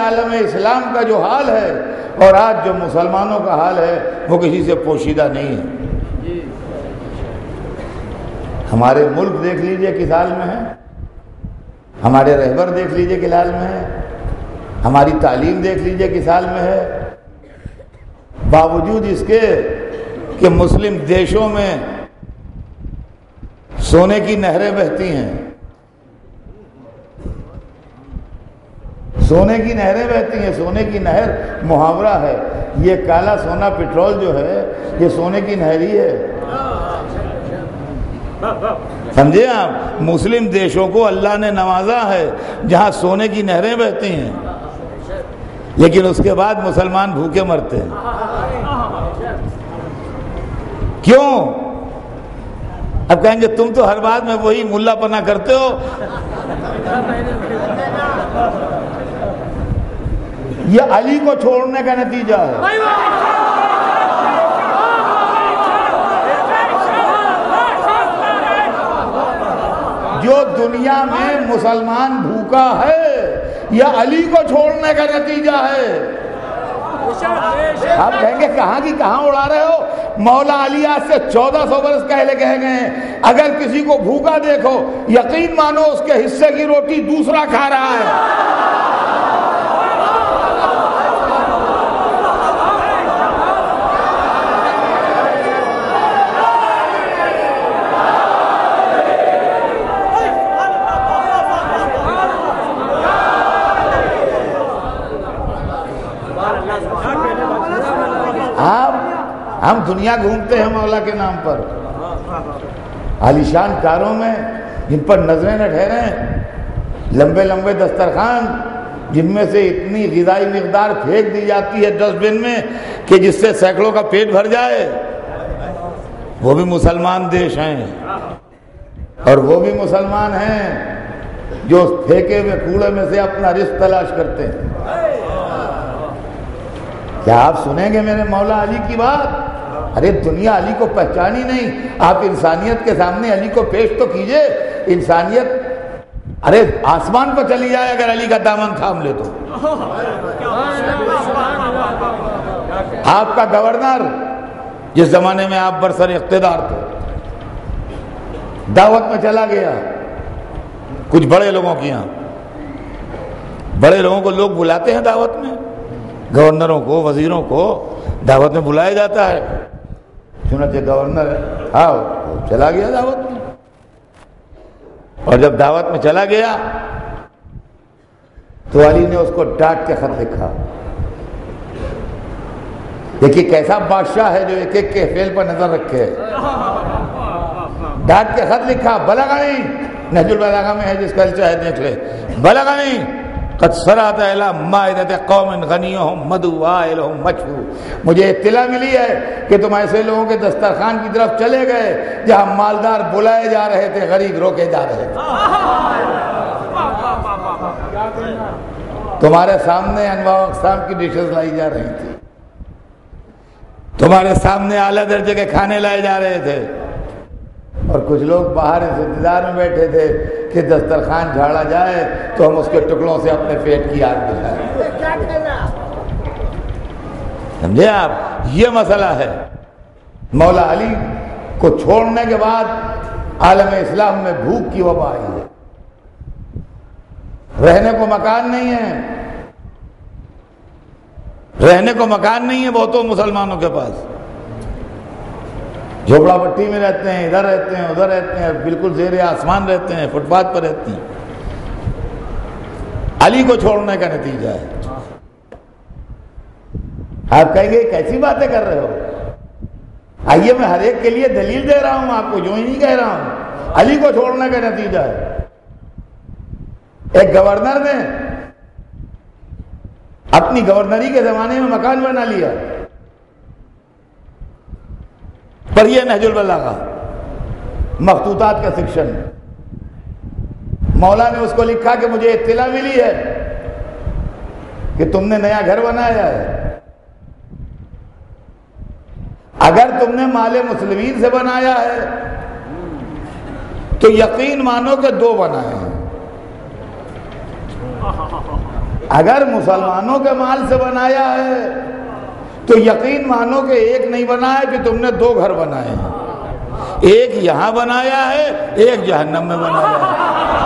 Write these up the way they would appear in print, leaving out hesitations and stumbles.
عالم اسلام کا جو حال ہے اور آج جو مسلمانوں کا حال ہے وہ کسی سے پوشیدہ نہیں ہے۔ ہمارے ملک دیکھ لیجئے کس حال میں ہے، ہمارے رہبر دیکھ لیجئے کس حال میں ہے، ہماری تعلیم دیکھ لیجئے کس حال میں ہے، باوجود اس کے کہ مسلم دیشوں میں سونے کی نہریں بہتی ہیں، سونے کی نہریں بہتی ہیں۔ سونے کی نہر محاورہ ہے، یہ کالا سونا پٹرول جو ہے یہ سونے کی نہر ہی ہے، سمجھے آپ؟ مسلم دیشوں کو اللہ نے نوازا ہے جہاں سونے کی نہریں بہتی ہیں، لیکن اس کے بعد مسلمان بھوکے مرتے ہیں۔ کیوں؟ اب کہیں گے تم تو ہر بات میں وہی ملا پنا کرتے ہو۔ یہ علی کو چھوڑنے کا نتیجہ ہے۔ جو دنیا میں مسلمان بھوکا ہے یہ علی کو چھوڑنے کا نتیجہ ہے۔ آپ کہیں گے کہاں کی کہاں اڑا رہے ہو؟ مولا علی آج سے 1400 برس پہلے کہہ گئے ہیں اگر کسی کو بھوکا دیکھو یقین مانو اس کے حصے کی روٹی دوسرا کھا رہا ہے۔ ہم دنیا گھومتے ہیں مولا کے نام پر، عالیشان کاروں میں جن پر نظریں نہ ٹھہریں، لمبے لمبے دسترخوان جن میں سے اتنی غذائی مقدار پھینک دی جاتی ہے ڈسٹ بن میں کہ جس سے سینکڑوں کا پیٹ بھر جائے، وہ بھی مسلمان دیش ہیں اور وہ بھی مسلمان ہیں جو پھینکے ہوئے کوڑے میں سے اپنا رزق تلاش کرتے ہیں۔ کیا آپ سنیں گے میرے مولا علی کی بات؟ ارے دنیا علی کو پہچانی نہیں، آپ انسانیت کے سامنے علی کو پیش تو کیجئے۔ انسانیت ارے آسمان پر چلی جائے اگر علی کا دامن تھام لے تو۔ آپ کا گورنر جس زمانے میں آپ برسر اقتدار تھے دعوت میں چلا گیا کچھ بڑے لوگوں کی یہاں، بڑے لوگوں کو لوگ بلاتے ہیں دعوت میں، گورنروں کو وزیروں کو دعوت میں بلایا جاتا ہے، چنانچہ گورنر آؤ چلا گیا دعوت میں، اور جب دعوت میں چلا گیا تو علی نے اس کو ڈانٹ کے خط لکھا۔ دیکھیے کیسا بادشاہ ہے جو ایک ایک کے فعل پر نظر رکھے، ڈانٹ کے خط لکھا، بلغنی، نہج البلاغہ میں ہے جس کا چاہے دیکھ لے، بلغنی قد سرات الی مائدۃ قوم غنیہم مدعوائلہم مشہور، مجھے اطلاع ملی ہے کہ تم ایسے لوگوں کے دسترخوان کی طرف چلے گئے جہاں مالدار بلائے جا رہے تھے، غریب روکے جا رہے تھے۔ تمہارے سامنے انواع و اقسام کی ڈشز لائی جا رہی تھی، تمہارے سامنے اعلیٰ درجے کے کھانے لائے جا رہے تھے، اور کچھ لوگ باہر اس انتظار میں بیٹھے تھے کہ دسترخوان جھاڑا جائے تو ہم اس کے ٹکڑوں سے اپنے پیٹ کی آگ بجھائیں۔ سمجھے آپ؟ یہ مسئلہ ہے۔ مولا علی کو چھوڑنے کے بعد عالم اسلام میں بھوک کی وبا آئی ہے، رہنے کو مکان نہیں ہے، رہنے کو مکان نہیں ہے بہتوں مسلمانوں کے پاس، جھوپڑا پٹی میں رہتے ہیں، ادھر رہتے ہیں ادھر رہتے ہیں، بالکل زیر آسمان رہتے ہیں، فٹ پاتھ پر رہتے ہیں۔ علی کو چھوڑنے کا نتیجہ ہے۔ آپ کہیں گے کیسی باتیں کر رہے ہو؟ آئیے میں ہر ایک کے لیے دلیل دے رہا ہوں، آپ کو جو ہی نہیں کہہ رہا ہوں، علی کو چھوڑنے کا نتیجہ ہے۔ ایک گورنر نے اپنی گورنری کے زمانے میں مکان بنا لیا، پر یہ نہج البلاغہ مخطوطات کا سیکشن، مولا نے اس کو لکھا کہ مجھے اطلاع ملی ہے کہ تم نے نیا گھر بنایا ہے، اگر تم نے مال مسلمین سے بنایا ہے تو یقین مانو کہ دو بنائے ہیں، اگر مسلمانوں کے مال سے بنایا ہے تو یقین مانو کہ ایک نہیں بنایا کہ تم نے 2 گھر بنائے ہیں، ایک یہاں بنایا ہے، ایک جہنم میں بنایا ہے۔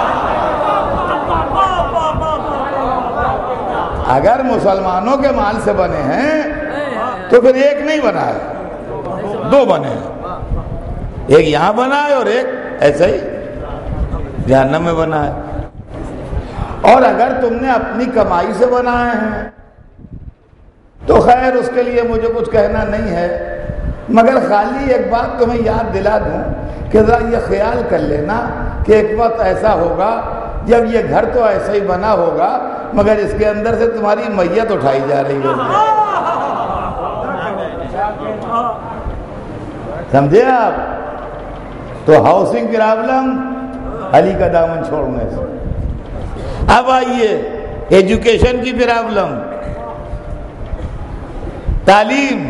اگر مسلمانوں کے مال سے بنے ہیں تو پھر ایک نہیں بنا ہے، 2 بنے ہیں، ایک یہاں بنا ہے اور ایک ایسا ہی جہنم میں بنا ہے۔ اور اگر تم نے اپنی کمائی سے بنائے ہیں تو خیر اس کے لیے مجھے کچھ کہنا نہیں ہے، مگر خالی ایک بات تمہیں یاد دلا دوں کہ ذرا یہ خیال کر لینا کہ ایک وقت ایسا ہوگا جب یہ گھر تو ایسا ہی بنا ہوگا مگر اس کے اندر سے تمہاری میت اٹھائی جا رہی ہوگی۔ سمجھے آپ؟ تو ہاؤسنگ پرابلم علی کا دامن چھوڑنے سے۔ اب آئیے ایجوکیشن کی پرابلم، تعلیم۔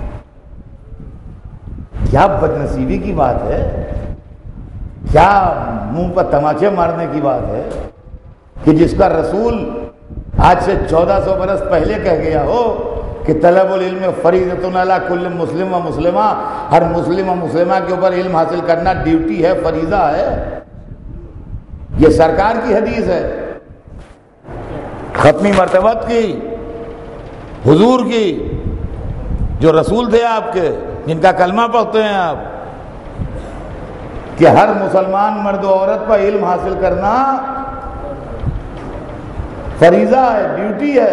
کیا بدنصیبی کی بات ہے، کیا منہ پر تماچے مارنے کی بات ہے کہ جس کا رسول آج سے 1400 برس پہلے کہہ گیا ہو کہ طلب العلم فریضۃ علی کل مسلم و مسلمہ، ہر مسلم و مسلمہ کے اوپر علم حاصل کرنا ڈیوٹی ہے، فریضہ ہے۔ یہ سرکار کی حدیث ہے، ختمی مرتبت کی، حضور کی، جو رسول تھے آپ کے، جن کا کلمہ پڑھتے ہیں آپ، کہ ہر مسلمان مرد و عورت پر علم حاصل کرنا فریضہ ہے، ڈیوٹی ہے۔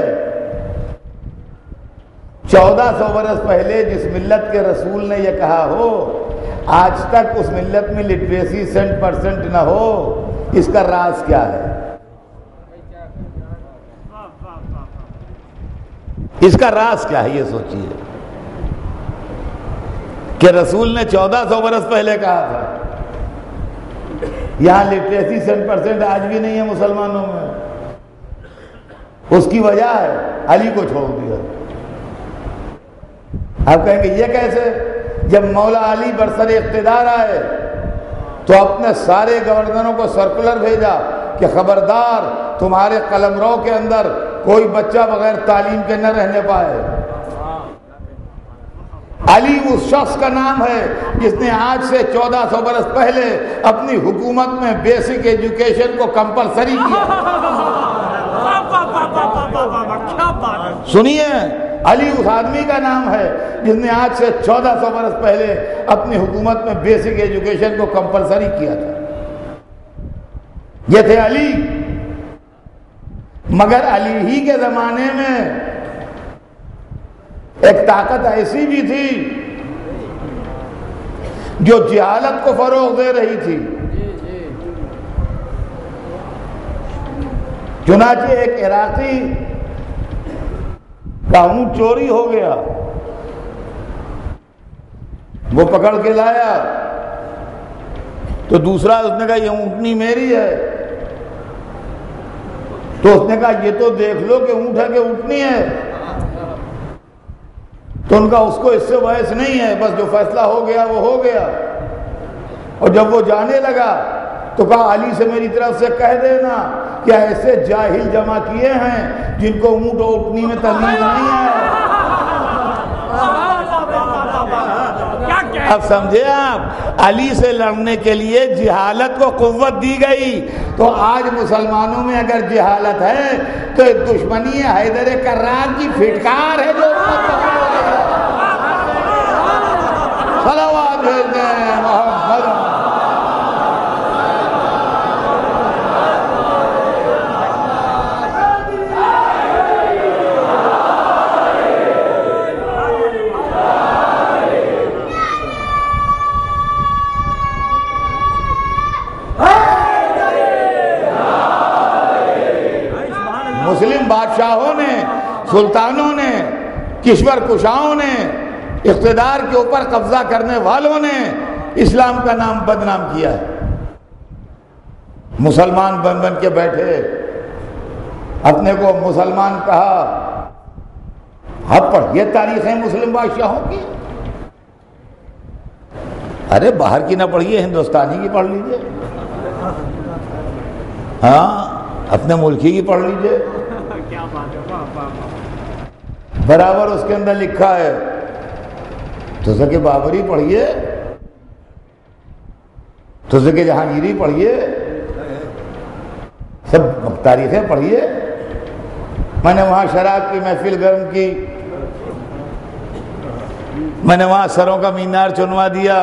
1400 برس پہلے جس ملت کے رسول نے یہ کہا ہو، آج تک اس ملت میں لٹریسی 100% نہ ہو، اس کا راز کیا ہے؟ اس کا راز کیا ہے یہ سوچیے کہ رسول نے 1400 برس پہلے کہا تھا، یہاں لٹریسی 100% آج بھی نہیں ہے مسلمانوں میں۔ اس کی وجہ ہے علی کو چھوڑ دیا۔ آپ کہیں گے یہ کیسے؟ جب مولا علی برسر اقتدار آئے تو اپنے سارے گورنروں کو سرکولر بھیجا کہ خبردار تمہارے قلمرو کے اندر کوئی بچہ بغیر تعلیم کے نہ رہنے پائے۔ علی اس شخص کا نام ہے جس نے آج سے 1400 برس پہلے اپنی حکومت میں بیسک ایجوکیشن کو کمپلسری کیا۔ سنیے، علی اس آدمی کا نام ہے جس نے آج سے 1400 برس پہلے اپنی حکومت میں بیسک ایجوکیشن کو کمپلسری کیا تھا۔ یہ تھے علی۔ مگر علی ہی کے زمانے میں ایک طاقت ایسی بھی تھی جو جہالت کو فروغ دے رہی تھی۔ چنانچہ ایک عراقی کا اونٹ چوری ہو گیا، وہ پکڑ کے لایا تو دوسرا اس نے کہا یہ اونٹنی میری ہے، تو اس نے کہا یہ تو دیکھ لو کہ اونٹ ہے کہ اونٹنی ہے، تو ان کا اس کو اس سے بحث نہیں ہے، بس جو فیصلہ ہو گیا وہ ہو گیا۔ اور جب وہ جانے لگا تو کہا علی سے میری طرف سے کہہ دینا کہ ایسے جاہل جمع کیے ہیں جن کو اونٹ اور اونٹنی میں تمیز نہیں ہے۔ اب سمجھے آپ، علی سے لڑنے کے لیے جہالت کو قوت دی گئی۔ تو آج مسلمانوں میں اگر جہالت ہے تو دشمنی حیدر کرار کی پھٹکار ہے جو صلوات بھیجتے ہیں محمد۔ مسلم بادشاہوں نے، سلطانوں نے، کشور کشاؤں نے، اقتدار کے اوپر قبضہ کرنے والوں نے اسلام کا نام بدنام کیا ہے۔ مسلمان بن بن کے بیٹھے، اپنے کو مسلمان کہا۔ اب پڑھیے تاریخیں مسلم بادشاہوں کی، ارے باہر کی نہ پڑھیے، ہندوستانی کی پڑھ لیجئے، ہاں اپنے ملکی کی پڑھ لیجئے۔ برابر اس کے اندر لکھا ہے تزک بابری پڑھیے، تزک جہانگیری پڑھیے، سب تاریخیں پڑھیے۔ میں نے وہاں شراب کی محفل گرم کی، میں نے وہاں سروں کا مینار چنوا دیا۔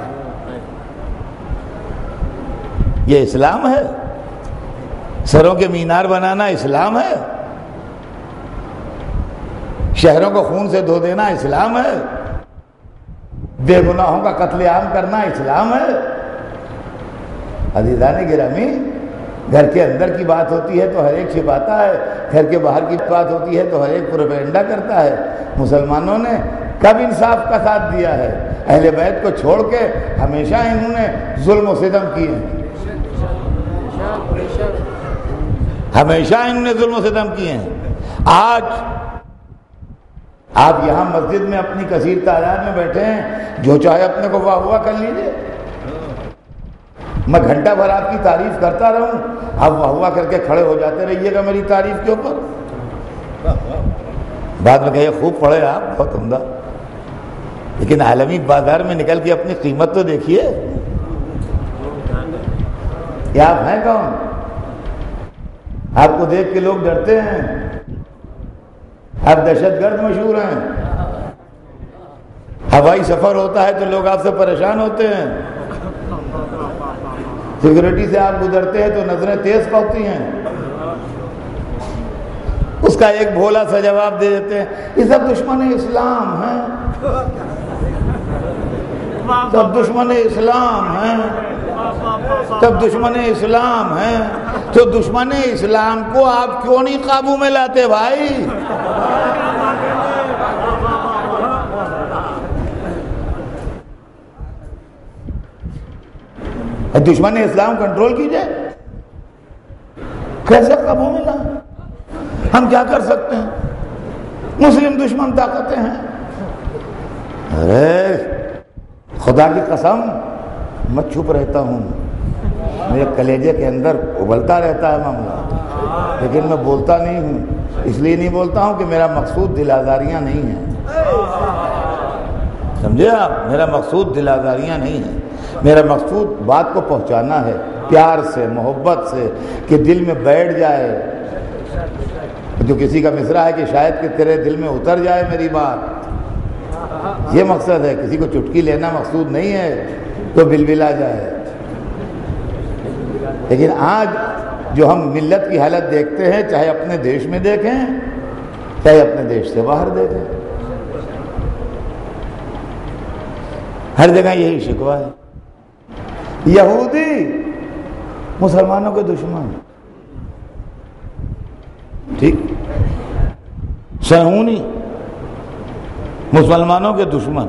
یہ اسلام ہے؟ سروں کے مینار بنانا اسلام ہے؟ شہروں کو خون سے دھو دینا اسلام ہے؟ بے گناہوں کا قتل عام کرنا اسلام ہے؟ عزیزان گرامی، گھر کے اندر کی بات ہوتی ہے تو ہر ایک چھپاتا ہے، گھر کے باہر کی بات ہوتی ہے تو ہر ایک پروپیگنڈا کرتا ہے۔ مسلمانوں نے کب انصاف کا ساتھ دیا ہے؟ اہل بیت کو چھوڑ کے ہمیشہ انہوں نے ظلم و ستم کیے ہیں، ہمیشہ انہوں نے ظلم و ستم کیے ہیں۔ آج آپ یہاں مسجد میں اپنی کثیر تعداد میں بیٹھے ہیں، جو چاہے اپنے کو واہ واہ کر لیجئے، میں گھنٹہ بھر آپ کی تعریف کرتا رہوں، آپ واہ واہ کر کے کھڑے ہو جاتے رہیے گا میری تعریف کے اوپر، بعد میں کہیے خوب پڑھے آپ، بہت عمدہ، لیکن عالمی بازار میں نکل کے اپنی قیمت تو دیکھیے کہ آپ ہیں کون؟ آپ کو دیکھ کے لوگ ڈرتے ہیں، آپ دہشت گرد مشہور ہیں، ہوائی سفر ہوتا ہے تو لوگ آپ سے پریشان ہوتے ہیں، سیکورٹی سے آپ گزرتے ہیں تو نظریں تیز پڑتی ہیں، اس کا ایک بھولا سا جواب دے دیتے ہیں یہ سب دشمن اسلام ہیں، سب دشمن اسلام ہیں، سب دشمن اسلام ہیں۔ تو دشمن اسلام کو آپ کیوں نہیں قابو میں لاتے بھائی؟ دشمن اسلام کنٹرول کیجئے، کیسے قابو میں لائیں؟ ہم کیا کر سکتے ہیں؟ مسلم دشمن طاقتیں ہیں۔ ارے خدا کی قسم میں چپ رہتا ہوں، میرے کلیجے کے اندر ابلتا رہتا ہے معاملہ، لیکن میں بولتا نہیں ہوں۔ اس لیے نہیں بولتا ہوں کہ میرا مقصود دل آزاریاں نہیں ہیں، سمجھے آپ؟ میرا مقصود دل آزاریاں نہیں ہیں، میرا مقصود بات کو پہنچانا ہے پیار سے، محبت سے، کہ دل میں بیٹھ جائے۔ جو کسی کا مصرع ہے کہ شاید کہ تیرے دل میں اتر جائے میری بات، یہ مقصد ہے، کسی کو چٹکی لینا مقصود نہیں ہے تو بلبلا جائے۔ لیکن آج جو ہم ملت کی حالت دیکھتے ہیں، چاہے اپنے دیش میں دیکھیں چاہے اپنے دیش سے باہر دیکھیں، ہر جگہ یہی شکوہ ہے۔ یہودی مسلمانوں کے دشمن، ٹھیک، صہیونی مسلمانوں کے دشمن،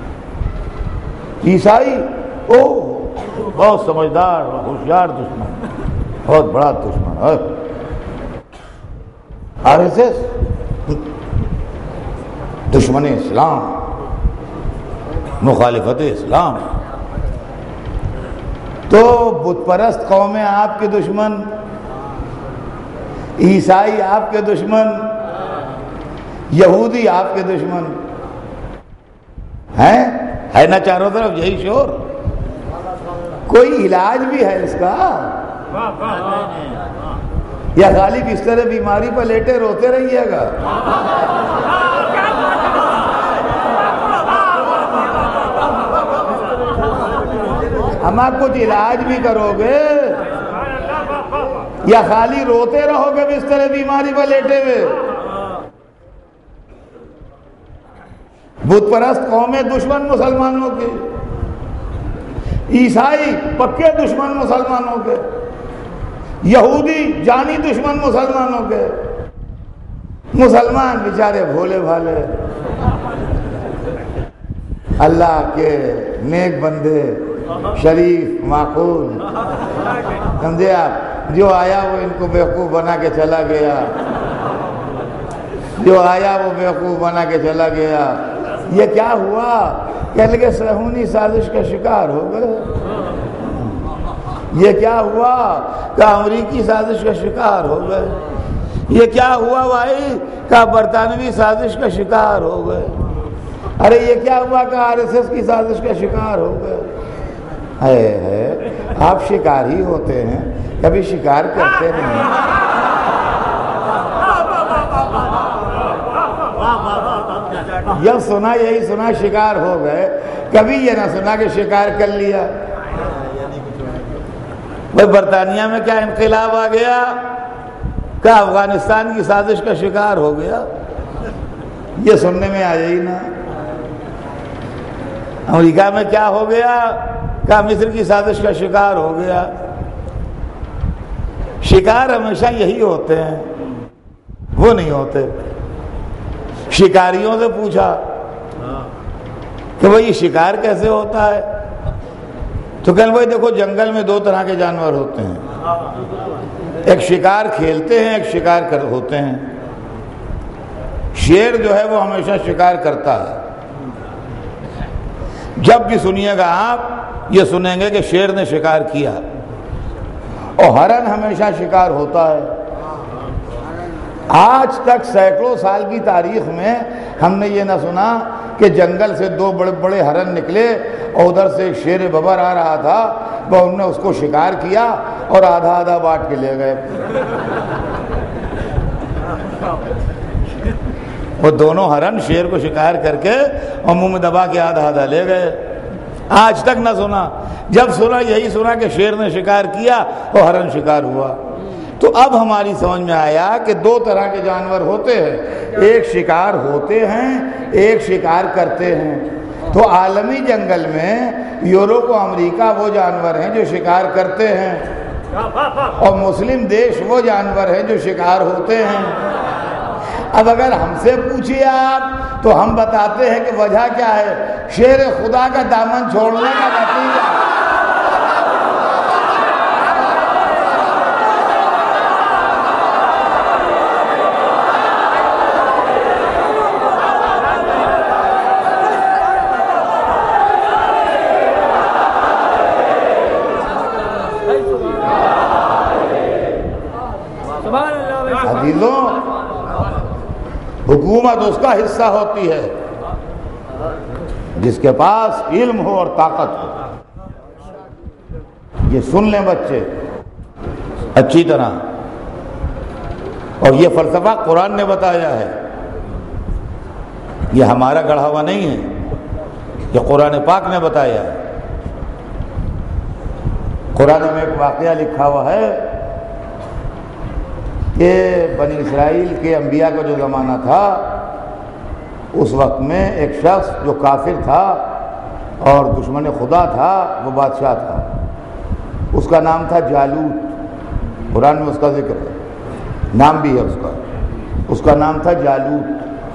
عیسائی بہت سمجھدار ہوشیار دشمن، بہت بڑا دشمن، RSS دشمن اسلام، مخالفت اسلام۔ تو بت پرست قومیں آپ کے دشمن، عیسائی آپ کے دشمن، یہودی آپ کے دشمن ہیں، ہے نا چاروں طرف یہی شور؟ کوئی علاج بھی ہے اس کا یا خالی بستر بیماری پر لیٹے روتے رہیے گا؟ ہم آپ کچھ علاج بھی کرو گے یا خالی روتے رہو گے بستر بیماری پر لیٹے ہوئے؟ بت پرست قومیں دشمن مسلمانوں کے، عیسائی پکے دشمن مسلمانوں کے، یہودی جانی دشمن مسلمانوں کے، مسلمان بیچارے بھولے بھالے اللہ کے نیک بندے، شریف، معقول، سمجھے آپ؟ جو آیا وہ ان کو بیوقوف بنا کے چلا گیا، جو آیا وہ بیوقوف بنا کے چلا گیا۔ یہ کیا ہوا؟ کہنے لگے صہیونی سازش کا شکار ہو گئے۔ یہ کیا ہوا کہ امریکی سازش کا شکار ہو گئے۔ یہ کیا ہوا بھائی؟ کہا برطانوی سازش کا شکار ہو گئے۔ ارے یہ کیا ہوا؟ کہا RSS کی سازش کا شکار ہو گئے۔ ہے آپ شکار ہی ہوتے ہیں، کبھی شکار کرتے نہیں۔ جب سنا یہی سنا شکار ہو گئے، کبھی یہ نہ سنا کہ شکار کر لیا۔ بھائی برطانیہ میں کیا انقلاب آ گیا؟ کیا افغانستان کی سازش کا شکار ہو گیا؟ یہ سننے میں آیا ہی نہ۔ امریکہ میں کیا ہو گیا؟ کیا مصر کی سازش کا شکار ہو گیا؟ شکار ہمیشہ یہی ہوتے ہیں، وہ نہیں ہوتے۔ شکاریوں سے پوچھا کہ بھئی یہ شکار کیسے ہوتا ہے؟ تو کہنے بھائی دیکھو جنگل میں دو طرح کے جانور ہوتے ہیں، ایک شکار کھیلتے ہیں، ایک شکار ہوتے ہیں۔ شیر جو ہے وہ ہمیشہ شکار کرتا ہے۔ جب بھی سنیے گا آپ یہ سنیں گے کہ شیر نے شکار کیا، اور ہرن ہمیشہ شکار ہوتا ہے۔ آج تک سینکڑوں سال کی تاریخ میں ہم نے یہ نہ سنا کہ جنگل سے دو بڑے بڑے ہرن نکلے اور ادھر سے ایک شیر ببر آ رہا تھا، وہ انہوں نے اس کو شکار کیا اور آدھا آدھا بانٹ کے لے گئے۔ وہ دونوں ہرن شیر کو شکار کر کے اور منہ میں دبا کے آدھا آدھا لے گئے۔ آج تک نہ سنا، جب سنا یہی سنا کہ شیر نے شکار کیا اور ہرن شکار ہوا۔ تو اب ہماری سمجھ میں آیا کہ دو طرح کے جانور ہوتے ہیں، ایک شکار ہوتے ہیں، ایک شکار کرتے ہیں۔ تو عالمی جنگل میں یورپ و امریکہ وہ جانور ہیں جو شکار کرتے ہیں، اور مسلم دیش وہ جانور ہیں جو شکار ہوتے ہیں۔ اب اگر ہم سے پوچھیے آپ تو ہم بتاتے ہیں کہ وجہ کیا ہے؟ شیر خدا کا دامن چھوڑنے کا نتیجہ۔ عزیزوں، حکومت اس کا حصہ ہوتی ہے جس کے پاس علم ہو اور طاقت ہو۔ یہ سن لیں بچے اچھی طرح، اور یہ فلسفہ قرآن نے بتایا ہے، یہ ہمارا گڑھا ہوا نہیں ہے، یہ قرآن پاک نے بتایا ہے۔ قرآن میں ایک واقعہ لکھا ہوا ہے کہ بنی اسرائیل کے انبیاء کا جو زمانہ تھا، اس وقت میں ایک شخص جو کافر تھا اور دشمن خدا تھا، وہ بادشاہ تھا، اس کا نام تھا جالوت۔ قرآن میں اس کا ذکر ہے، نام بھی ہے اس کا نام تھا جالوت۔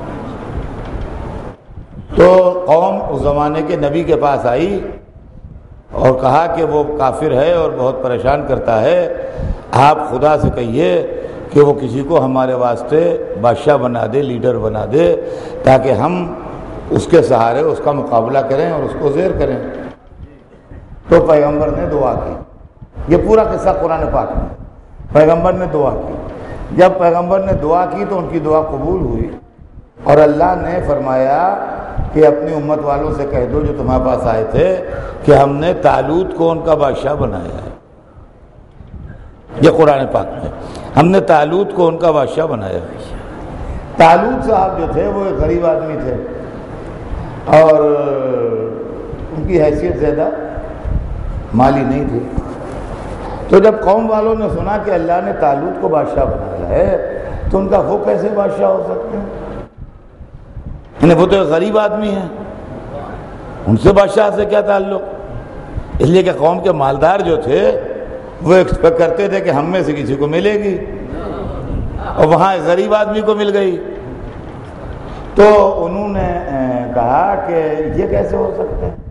تو قوم اس زمانے کے نبی کے پاس آئی اور کہا کہ وہ کافر ہے اور بہت پریشان کرتا ہے، آپ خدا سے کہیے کہ وہ کسی کو ہمارے واسطے بادشاہ بنا دے، لیڈر بنا دے، تاکہ ہم اس کے سہارے اس کا مقابلہ کریں اور اس کو زیر کریں۔ تو پیغمبر نے دعا کی، یہ پورا قصہ قرآن پاک میں، پیغمبر نے دعا کی۔ جب پیغمبر نے دعا کی تو ان کی دعا قبول ہوئی، اور اللہ نے فرمایا کہ اپنی امت والوں سے کہہ دو جو تمہارے پاس آئے تھے کہ ہم نے طالوت کو ان کا بادشاہ بنایا ہے۔ یہ قرآن پاک میں، ہم نے طالوت کو ان کا بادشاہ بنایا۔ طالوت صاحب جو تھے وہ ایک غریب آدمی تھے، اور ان کی حیثیت زیادہ مالی نہیں تھی۔ تو جب قوم والوں نے سنا کہ اللہ نے طالوت کو بادشاہ بنایا ہے، تو ان کا وہ کیسے بادشاہ ہو سکتے ہیں؟ وہ تو ایک غریب آدمی ہیں، ان سے بادشاہ سے کیا تعلق؟ اس لیے کہ قوم کے مالدار جو تھے وہ ایکسپیکٹ کرتے تھے کہ ہم میں سے کسی کو ملے گی، اور وہاں ایک غریب آدمی کو مل گئی۔ تو انہوں نے کہا کہ یہ کیسے ہو سکتے ہیں؟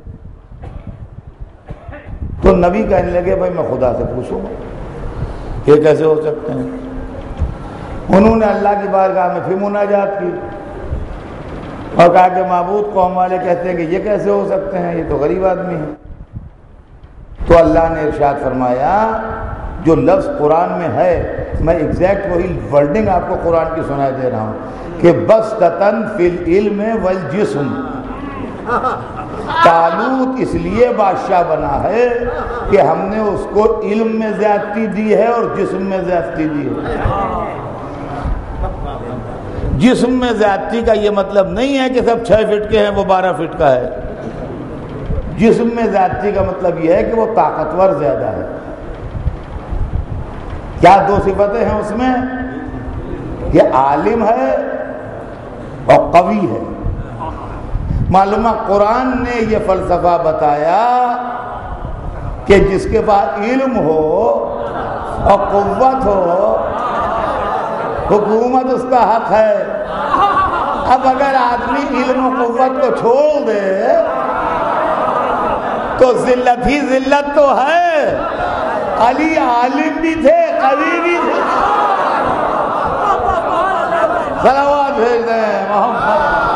تو نبی کہنے لگے بھائی میں خدا سے پوچھوں گا یہ کیسے ہو سکتے ہیں۔ انہوں نے اللہ کی بارگاہ میں پھر مناجات کی اور کہا کہ معبود، قوم والے کہتے ہیں کہ یہ کیسے ہو سکتے ہیں، یہ تو غریب آدمی ہے۔ تو اللہ نے ارشاد فرمایا جو لفظ قرآن میں ہے، میں ایگزیکٹ وہی ورڈنگ آپ کو قرآن کی سنائی دے رہا ہوں کہ بسطتاً فی العلم والجسم، طالوت اس لیے بادشاہ بنا ہے کہ ہم نے اس کو علم میں زیادتی دی ہے اور جسم میں زیادتی دی ہے۔ جسم میں زیادتی کا یہ مطلب نہیں ہے کہ سب 6 فٹ کے ہیں وہ 12 فٹ کا ہے۔ جسم میں زیادتی کا مطلب یہ ہے کہ وہ طاقتور زیادہ ہے۔ کیا 2 صفتیں ہیں اس میں؟ یہ عالم ہے اور قوی ہے۔ معلومہ قرآن نے یہ فلسفہ بتایا کہ جس کے پاس علم ہو اور قوت ہو، حکومت اس کا حق ہے۔ اب اگر آدمی علم و قوت کو چھوڑ دے تو ذلت ہی ذلت تو ہے۔ علی عالم بھی تھے، قوی بھی تھے۔ صلوات بھیج دیں محمد۔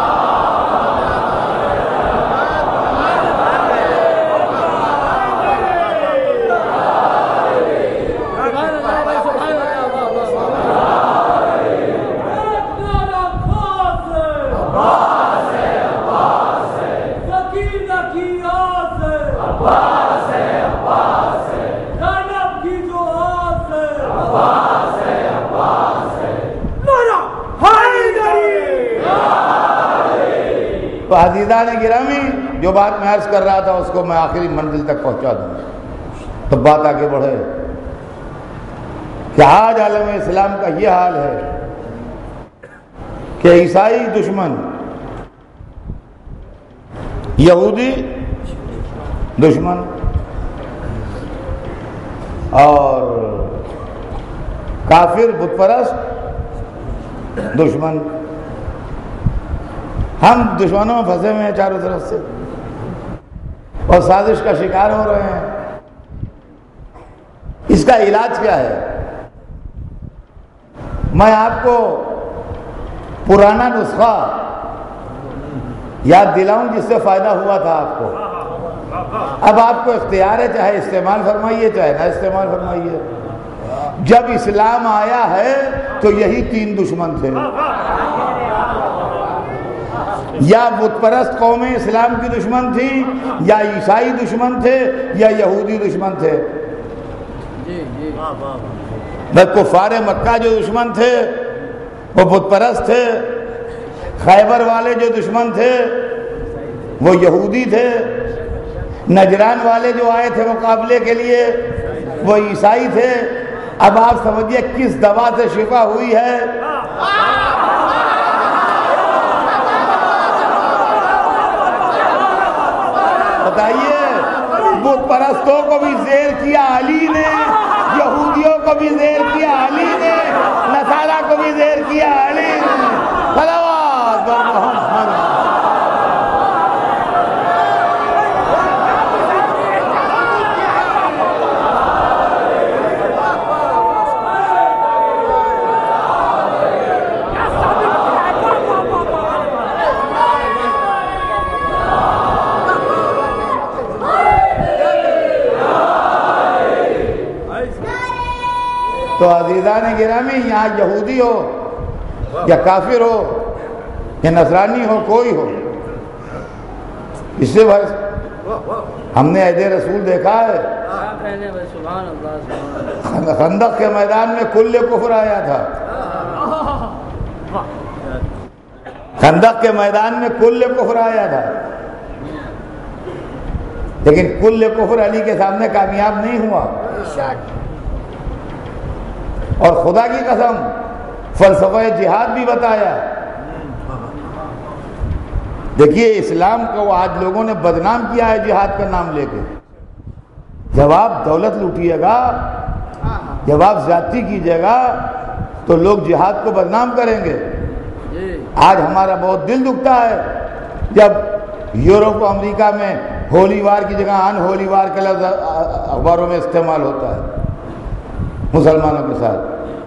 تو عزیزان گرامی، جو بات میں عرض کر رہا تھا اس کو میں آخری منزل تک پہنچا دوں تو بات آگے بڑھے کہ آج عالم اسلام کا یہ حال ہے کہ عیسائی دشمن، یہودی دشمن اور کافر بت پرست دشمن، ہم دشمنوں میں پھنسے ہوئے ہیں چاروں طرف سے اور سازش کا شکار ہو رہے ہیں۔ اس کا علاج کیا ہے؟ میں آپ کو پرانا نسخہ یاد دلاؤں جس سے فائدہ ہوا تھا آپ کو۔ اب آپ کو اختیار ہے، چاہے استعمال فرمائیے چاہے نہ استعمال فرمائیے۔ جب اسلام آیا ہے تو یہی 3 دشمن تھے، یا بت پرست قومیں اسلام کی دشمن تھی، یا عیسائی دشمن تھے، یا یہودی دشمن تھے۔ کفار مکہ جو دشمن تھے وہ بت پرست تھے، خیبر والے جو دشمن تھے وہ یہودی تھے، نجران والے جو آئے تھے مقابلے کے لیے وہ عیسائی تھے۔ اب آپ سمجھیے کس دوا سے شفا ہوئی ہے؟ بتائیے۔ بت پرستوں کو بھی زیر کیا علی نے، یہودیوں کو بھی زیر کیا علی نے، نصارہ کو بھی زیر کیا علی نے۔ صلوات بر محمد۔ تو عزیزان گرامی، یہاں یہودی ہو یا کافر ہو یا نصرانی ہو، کوئی ہو، اس سے ہم نے عہد رسول دیکھا ہے۔ خندق کے میدان میں کل کفر آیا تھا، خندق کے میدان میں کل کفر آیا تھا، لیکن کل کفر علی کے سامنے کامیاب نہیں ہوا۔ اور خدا کی قسم فلسفہ جہاد بھی بتایا۔ دیکھیے اسلام کو آج لوگوں نے بدنام کیا ہے جہاد کا نام لے کے۔ جب آپ دولت لوٹیے گا، جب آپ زیادتی کیجیے گا تو لوگ جہاد کو بدنام کریں گے۔ آج ہمارا بہت دل دکھتا ہے جب یورپ و امریکہ میں ہولی وار کی جگہ ان ہولی وار کا لفظ اخباروں میں استعمال ہوتا ہے مسلمانوں کے ساتھ۔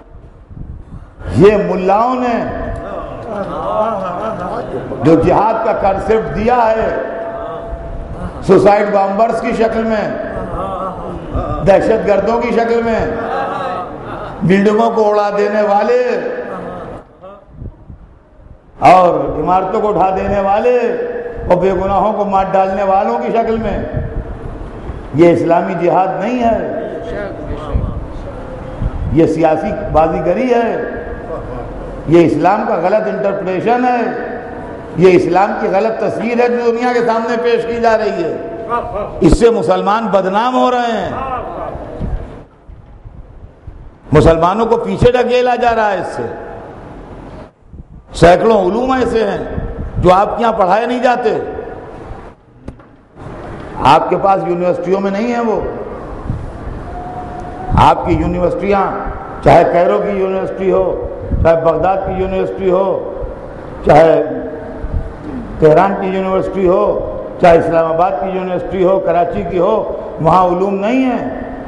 یہ ملاؤں نے جو جہاد کا کنسپٹ دیا ہے سوسائڈ بامبرز کی شکل میں، دہشت گردوں کی شکل میں، بلڈنگوں کو اڑا دینے والے اور عمارتوں کو اٹھا دینے والے اور بے گناہوں کو مار ڈالنے والوں کی شکل میں، یہ اسلامی جہاد نہیں ہے، یہ سیاسی بازی گری ہے، یہ اسلام کا غلط انٹرپریشن ہے، یہ اسلام کی غلط تصویر ہے جو دنیا کے سامنے پیش کی جا رہی ہے۔ اس سے مسلمان بدنام ہو رہے ہیں، مسلمانوں کو پیچھے ڈھکیلا جا رہا ہے اس سے۔ سینکڑوں علوم ایسے ہیں جو آپ کے یہاں پڑھائے نہیں جاتے، آپ کے پاس یونیورسٹیوں میں نہیں ہیں وہ۔ آپ کی یونیورسٹیاں چاہے کیرو کی یونیورسٹی ہو، چاہے بغداد کی یونیورسٹی ہو، چاہے تہران کی یونیورسٹی ہو، چاہے اسلام آباد کی یونیورسٹی ہو، کراچی کی ہو، وہاں علوم نہیں ہیں،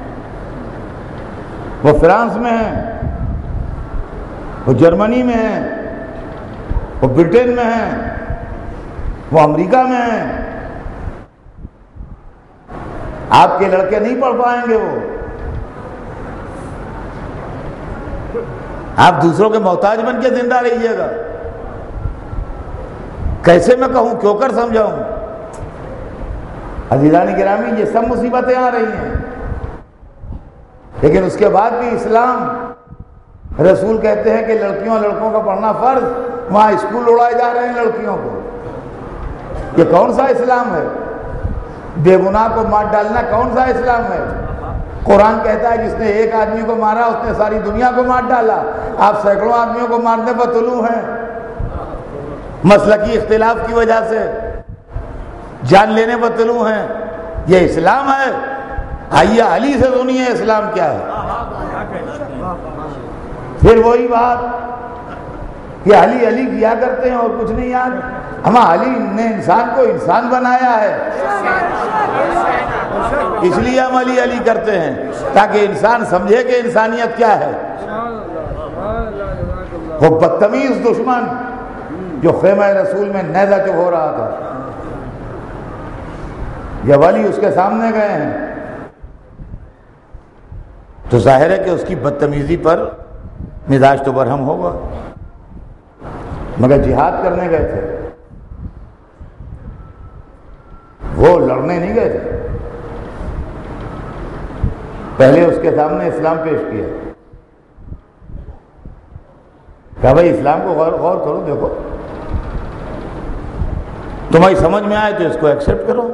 وہ فرانس میں ہیں، وہ جرمنی میں ہیں، وہ برٹن میں ہیں، وہ امریکہ میں ہیں۔ آپ کے لڑکے نہیں پڑھ پائیں گے وہ، آپ دوسروں کے محتاج بن کے زندہ رہیے گا۔ کیسے میں کہوں، کیوں کر سمجھاؤں؟ عزیزان گرامی، یہ سب مصیبتیں آ رہی ہیں، لیکن اس کے بعد بھی اسلام، رسول کہتے ہیں کہ لڑکیوں اور لڑکوں کا پڑھنا فرض، وہاں اسکول اڑائے جا رہے ہیں لڑکیوں کو۔ یہ کون سا اسلام ہے؟ بے گناہ کو مار ڈالنا کون سا اسلام ہے؟ قرآن کہتا ہے جس نے ایک آدمی کو مارا اس نے ساری دنیا کو مار ڈالا۔ آپ سینکڑوں آدمیوں کو مارنے پر طلوع ہیں، مسلکی اختلاف کی وجہ سے جان لینے پر طلوع ہیں۔ یہ اسلام ہے؟ آئیے علی سے سنیے اسلام کیا ہے۔ پھر وہی بات کہ علی علی کیا کرتے ہیں اور کچھ نہیں یاد۔ ہمیں علی نے انسان کو انسان بنایا ہے، اس لیے ہم علی علی کرتے ہیں تاکہ انسان سمجھے کہ انسانیت کیا ہے۔ وہ بدتمیز دشمن جو خیمہ رسول میں نیزہ چب ہو رہا تھا، جب علی اس کے سامنے گئے ہیں تو ظاہر ہے کہ اس کی بدتمیزی پر مزاج تو برہم ہوگا، مگر جہاد کرنے گئے تھے، وہ لڑنے نہیں گئے تھے۔ پہلے اس کے سامنے اسلام پیش کیا، کہا بھائی اسلام کو غور کرو، دیکھو تمہاری سمجھ میں آئے تو اس کو ایکسیپٹ کرو۔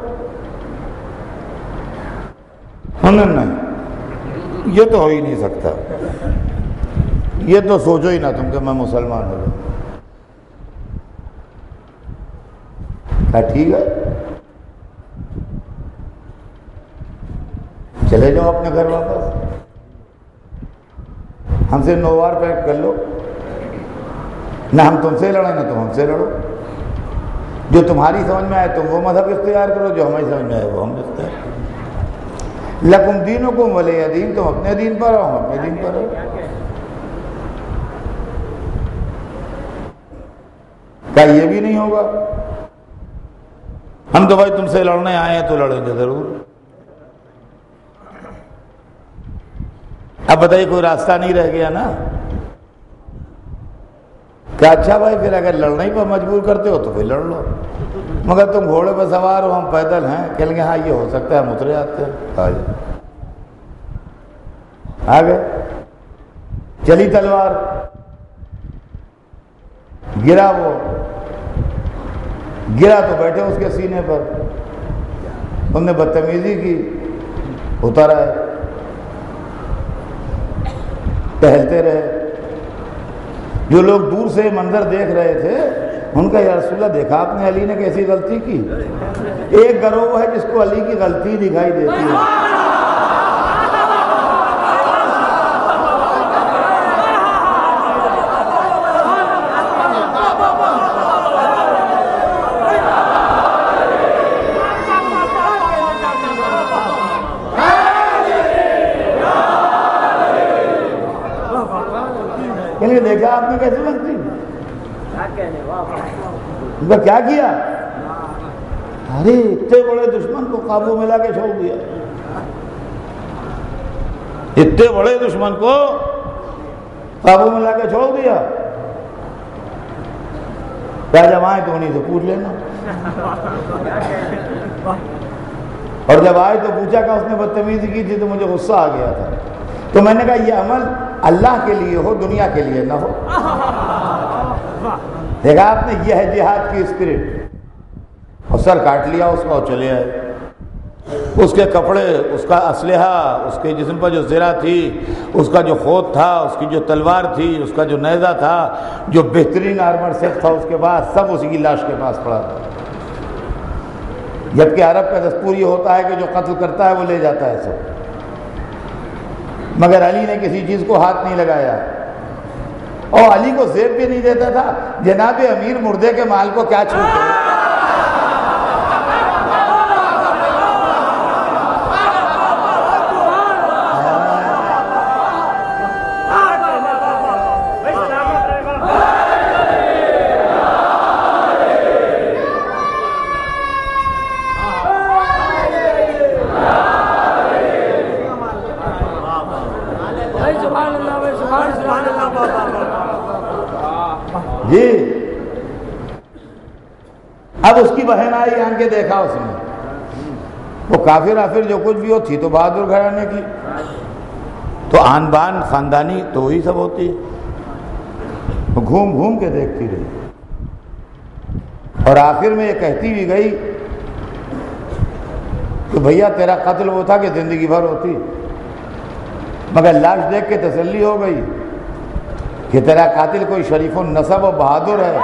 نہیں، یہ تو ہو ہی نہیں سکتا، یہ تو سوچو ہی نہ تم کہ میں مسلمان ہو جاؤں۔ کہا ٹھیک ہے، چلے جاؤ اپنے گھر واپس، ہم سے نو وار پیکٹ کر لو، نہ ہم تم سے لڑیں نہ تم ہم سے لڑو، جو تمہاری سمجھ میں آئے تم وہ مذہب اختیار کرو، جو ہماری سمجھ میں آئے وہ ہم اختیار کرو۔ لکم دینکم ولی دین، تم اپنے دین پر رہو، ہم اپنے دین پر رہو۔ کیا یہ بھی نہیں ہوگا؟ ہم تو بھائی تم سے لڑنے آئے ہیں تو لڑیں گے ضرور۔ اب بتائیے کوئی راستہ نہیں رہ گیا نا؟ کہ اچھا بھائی پھر اگر لڑنے ہی پر مجبور کرتے ہو تو پھر لڑ لو، مگر تم گھوڑے پر سوار ہو ہم پیدل ہیں، کہیں گے ہاں یہ ہو سکتا ہے ہم اترے آتے ہیں، آ گئے، چلی تلوار، گرا وہ، گرا تو بیٹھے اس کے سینے پر، انہوں نے بدتمیزی کی، اتر آئے، ٹہلتے رہے۔ جو لوگ دور سے منظر دیکھ رہے تھے ان کا یا رسول اللہ دیکھا آپ نے علی نے کیسی غلطی کی؟ ایک گروہ ہے جس کو علی کی غلطی دکھائی دیتی ہے، دیکھا آپ نے کیسے غلطی، ان کا کیا کیا؟ ارے اتنے بڑے دشمن کو قابو میں لا کے چھوڑ دیا، اتنے بڑے دشمن کو قابو میں لا کے چھوڑ دیا، کیا جب آئے تو انہیں سے پوچھ لینا، اور جب آئے تو پوچھا کہ اس نے بدتمیزی کی تھی تو مجھے غصہ آ گیا تھا، تو میں نے کہا یہ عمل اللہ کے لیے ہو، دنیا کے لیے نہ ہو۔ دیکھا آپ نے، یہ ہے جہاد کی اسپرٹ۔ اور سر کاٹ لیا اس کا اور چلے آئے، اس کے کپڑے، اس کا اسلحہ، اس کے جسم پر جو زرہ تھی، اس کا جو خود تھا، اس کی جو تلوار تھی، اس کا جو نیزہ تھا، جو بہترین آرمر سیٹ تھا اس کے پاس، سب اسی کی لاش کے پاس پڑا تھا۔ جبکہ عرب کا دستور یہ ہوتا ہے کہ جو قتل کرتا ہے وہ لے جاتا ہے سب، مگر علی نے کسی چیز کو ہاتھ نہیں لگایا، اور علی کو زیب بھی نہیں دیتا تھا۔ جناب امیر مردے کے مال کو کیا چھوٹے، جی۔ اب اس کی بہن آئی، آن کے دیکھا اس نے، وہ کافر آفر جو کچھ بھی ہو، تھی تو بہادر گھرانے کی، تو آن بان خاندانی تو وہی سب ہوتی ہے، وہ گھوم گھوم کے دیکھتی رہی، اور آخر میں یہ کہتی بھی گئی کہ بھیا تیرا قتل وہ تھا کہ زندگی بھر ہوتی، مگر لاش دیکھ کے تسلی ہو گئی کہ تیرا قاتل کوئی شریف النسب و بہادر ہے،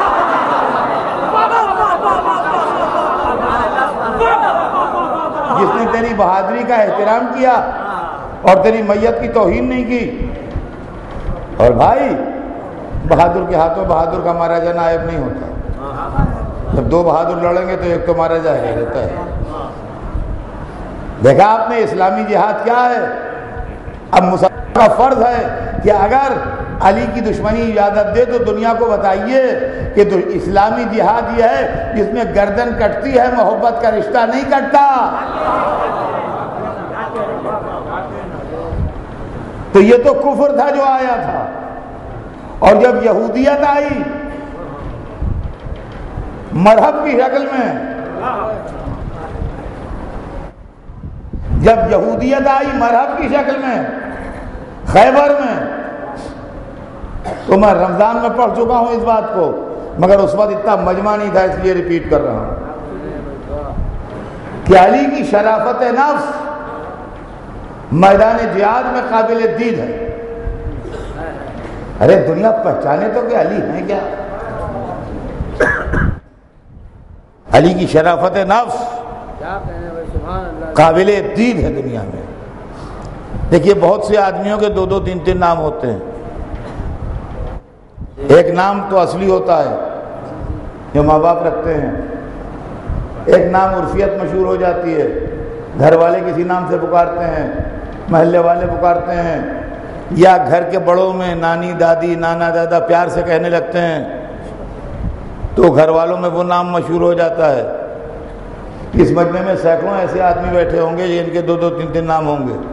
جس نے تیری بہادری کا احترام کیا اور تیری میت کی توہین نہیں کی۔ اور بھائی بہادر کے ہاتھوں بہادر کا مارا جانا عیب نہیں ہوتا، جب دو بہادر لڑیں گے تو ایک تو مارا جائے گا، رہتا ہے۔ دیکھا آپ نے اسلامی جہاد کیا ہے؟ اب مسلمان کا فرض ہے کہ اگر علی کی دشمنی اجازت دے تو دنیا کو بتائیے کہ اسلامی جہاد یہ ہے جس میں گردن کٹتی ہے، محبت کا رشتہ نہیں کٹتا۔ تو یہ تو کفر تھا جو آیا تھا، اور جب یہودیت آئی مرہب کی شکل میں، جب یہودیت آئی مرہب کی شکل میں خیبر میں، تو میں رمضان میں پڑھ چکا ہوں اس بات کو، مگر اس وقت اتنا مجمع نہیں تھا، اس لیے ریپیٹ کر رہا ہوں کہ علی کی شرافت نفس میدان جہاد میں قابل دید ہے۔ ارے دنیا پہچانے تو کہ علی ہیں کیا؟ علی کی شرافت نفس قابل دید ہے دنیا میں۔ دیکھیے بہت سے آدمیوں کے دو دو تین تین نام ہوتے ہیں، ایک نام تو اصلی ہوتا ہے جو ماں باپ رکھتے ہیں، ایک نام عرفیت مشہور ہو جاتی ہے، گھر والے کسی نام سے پکارتے ہیں، محلے والے پکارتے ہیں، یا گھر کے بڑوں میں نانی دادی نانا دادا پیار سے کہنے لگتے ہیں تو گھر والوں میں وہ نام مشہور ہو جاتا ہے۔ اس مجمع میں سینکڑوں ایسے آدمی بیٹھے ہوں گے جن کے دو دو تین تین نام ہوں گے۔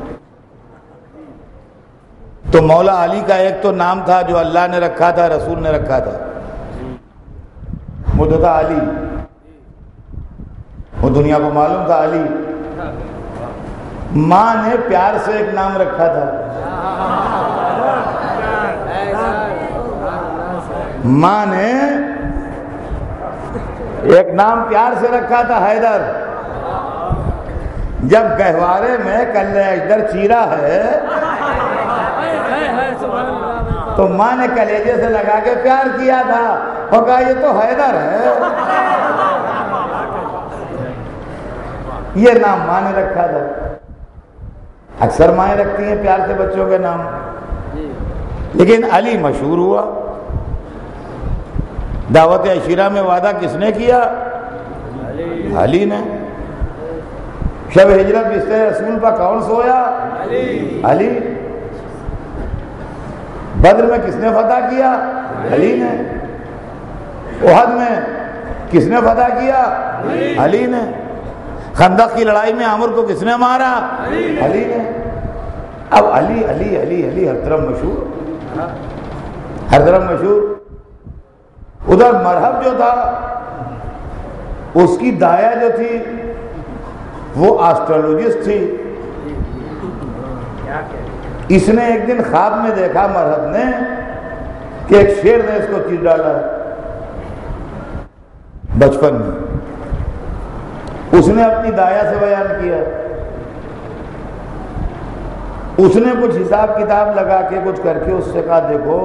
تو مولا علی کا ایک تو نام تھا جو اللہ نے رکھا تھا، رسول نے رکھا تھا، وہ تو تھا علی، وہ دنیا کو معلوم تھا علی۔ ماں نے پیار سے ایک نام رکھا تھا، ماں نے ایک نام پیار سے رکھا تھا حیدر۔ جب گہوارے میں کلے اجدر چیرا ہے تو ماں نے کلیجے سے لگا کے پیار کیا تھا اور کہا یہ تو حیدر ہے، یہ نام ماں نے رکھا تھا۔ اکثر مائیں رکھتی ہیں پیار سے بچوں کے نام، لیکن علی مشہور ہوا۔ دعوت عشیرہ میں وعدہ کس نے کیا؟ علی نے۔ شب ہجرت بستر رسول پر کون سویا؟ علی۔ بدر میں کس نے فتح کیا؟ علی نے۔ احد میں کس نے فتح کیا؟ علی نے۔ خندق کی لڑائی میں عمر کو کس نے مارا؟ علی نے۔ اب علی علی علی علی ہر طرف مشہور۔ ہر طرف مشہور. ادھر مرہب جو تھا اس کی دایا جو تھی وہ آسٹرولوجسٹ تھی. اس نے ایک دن خواب میں دیکھا مرہب نے کہ ایک شیر نے اس کو چیر ڈالا ہے. بچپن میں اس نے اپنی دایا سے بیان کیا. اس نے کچھ حساب کتاب لگا کے کچھ کر کے اس سے کہا دیکھو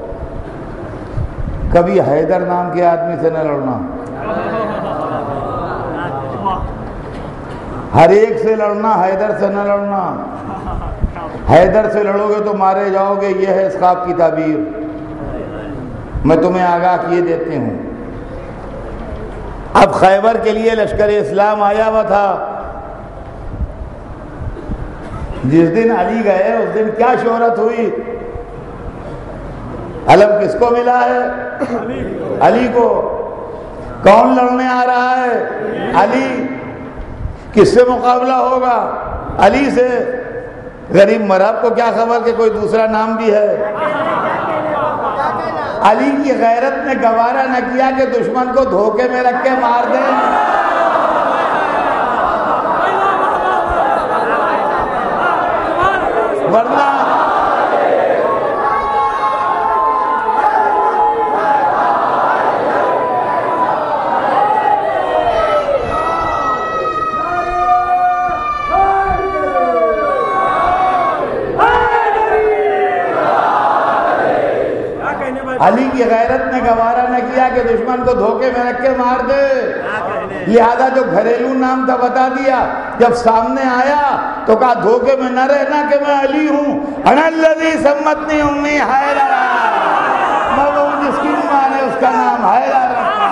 کبھی حیدر نام کے آدمی سے نہ لڑنا, ہر ایک سے لڑنا, حیدر سے نہ لڑنا. حیدر سے لڑو گے تو مارے جاؤ گے, یہ ہے اس خواب کی تعبیر. میں تمہیں آگاہ کیے دیتے ہوں. اب خیبر کے لیے لشکر اسلام آیا ہوا تھا. جس دن علی گئے اس دن کیا شہرت ہوئی. علم کس کو ملا ہے؟ علی کو. کون لڑنے آ رہا ہے؟ علی. کس سے مقابلہ ہوگا؟ علی سے. غریب مرہب کو کیا خبر کہ کوئی دوسرا نام بھی ہے. علی کی غیرت نے گوارا نہ کیا کہ دشمن کو دھوکے میں رکھ کے مار دیں. ورنہ علی کی غیرت نے گوارا نہ کیا کہ دشمن کو دھوکے میں رکھ کے مار دے. لہذا جو گھریلو نام تھا بتا دیا. جب سامنے آیا تو کہا دھوکے میں نہ رہنا کہ میں علی ہوں. انا الذی سمتنی امی حیدر, میں وہ جس کی ماں نے اس کا نام حیدر رکھا.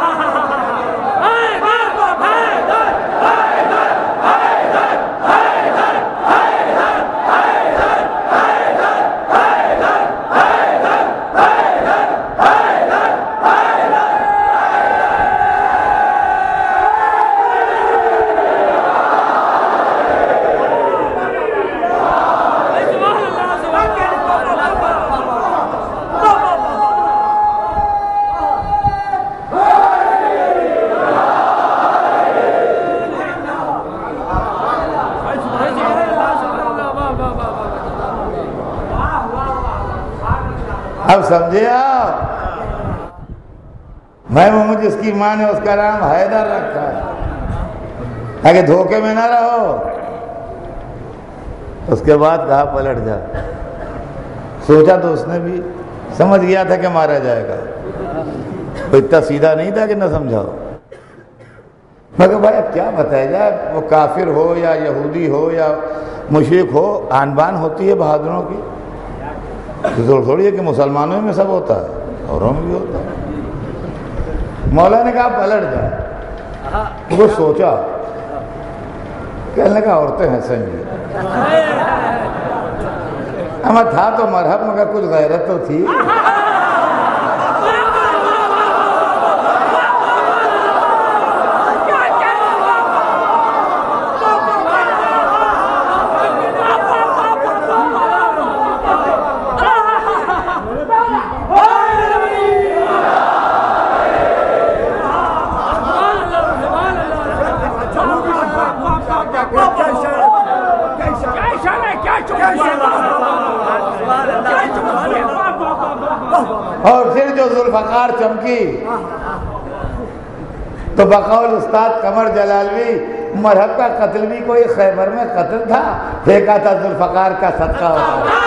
اب سمجھے آپ, میں محمد جس کی ماں نے اس کا نام حیدر رکھا ہے تاکہ دھوکے میں نہ رہو. اس کے بعد کہا پلٹ جا. سوچا تو اس نے بھی سمجھ گیا تھا کہ مارا جائے گا. وہ اتنا سیدھا نہیں تھا کہ نہ سمجھاؤ. مگر بھائی اب کیا بتایا جائے, وہ کافر ہو یا یہودی ہو یا مشرک ہو, آن بان ہوتی ہے بہادروں کی. ضرور تھوڑی ہے کہ مسلمانوں میں سب ہوتا ہے, اوروں میں بھی ہوتا ہے. مولا نے کہا پلٹ جائے. وہ سوچا, کہنے لگا عورتیں ہنسیں گی. اما تھا تو مرہب مگر کچھ غیرت تو تھی. اور پھر جو ذوالفقار چمکی تو بقول استاد قمر جلالوی مرہب کا قتل بھی کوئی خیبر میں قتل تھا, پھینکا تھا ذوالفقار کا صدقہ ہوتا.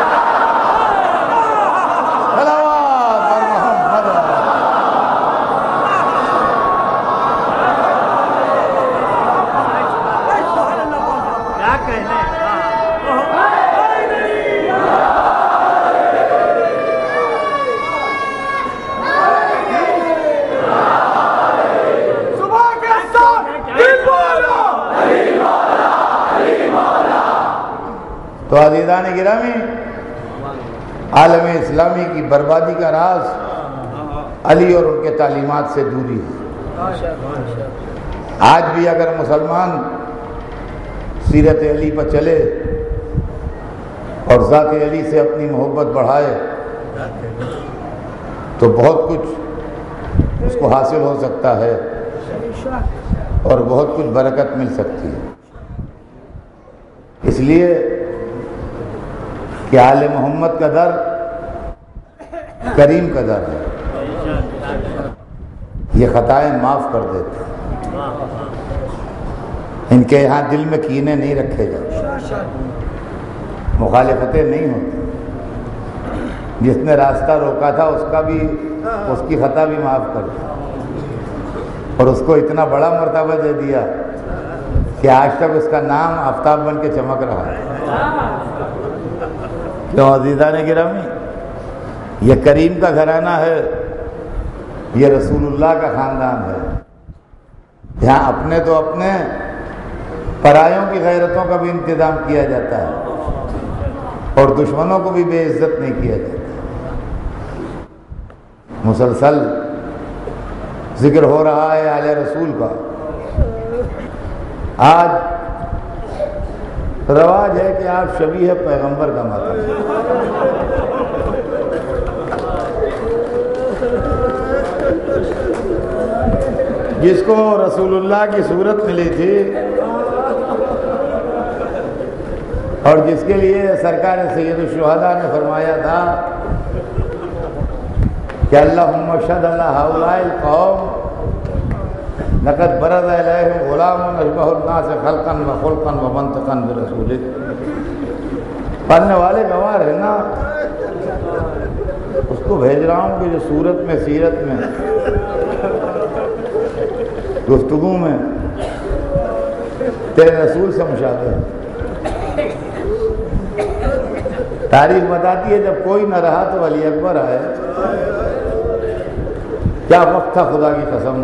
تو عزیزان گرامی, عالم اسلامی کی بربادی کا راز علی اور ان کے تعلیمات سے دوری ہے. آج بھی اگر مسلمان سیرت علی پر چلے اور ذات علی سے اپنی محبت بڑھائے تو بہت کچھ اس کو حاصل ہو سکتا ہے اور بہت کچھ برکت مل سکتی ہے۔ اس لیے کہ آل محمد کا در کریم کا در ہے، یہ خطائیں معاف کر دیتے ہیں، ان کے یہاں دل میں کینے نہیں رکھے جاتے، مخالفتیں نہیں ہوتی، جس نے راستہ روکا تھا اس کی خطا بھی معاف کر دی اور اس کو اتنا بڑا مرتبہ دے دیا کہ آج تک اس کا نام آفتاب بن کے چمک رہا ہے۔ کیوں عزیزان گرامی؟ یہ کریم کا گھرانہ ہے، یہ رسول اللہ کا خاندان ہے، یہاں اپنے تو اپنے، پرایوں کی غیرتوں کا بھی انتظام کیا جاتا ہے اور دشمنوں کو بھی بے عزت نہیں کیا جاتا۔ مسلسل ذکر ہو رہا ہے آل رسول کا۔ آج رواج ہے کہ آپ شبیہ پیغمبر کا ماتم، جس کو رسول اللہ کی صورت ملی تھی اور جس کے لیے سرکار سید الشہداء نے فرمایا تھا کہ اللہم اشہد علی ہؤلاء القوم لقد برز الیہم غلام اشبہ الناس خلقا وخلقا ومنطقا برسولک۔ پڑھنے والے گواہ ہیں نا، اس کو بھیج رہا ہوں کہ جو صورت میں، سیرت میں، گفتگو میں تیرے رسول سے مشابہ ہے۔ تاریخ بتاتی ہے جب کوئی نہ رہا تو علی اکبر آئے، کیا وقت تھا خدا کی قسم۔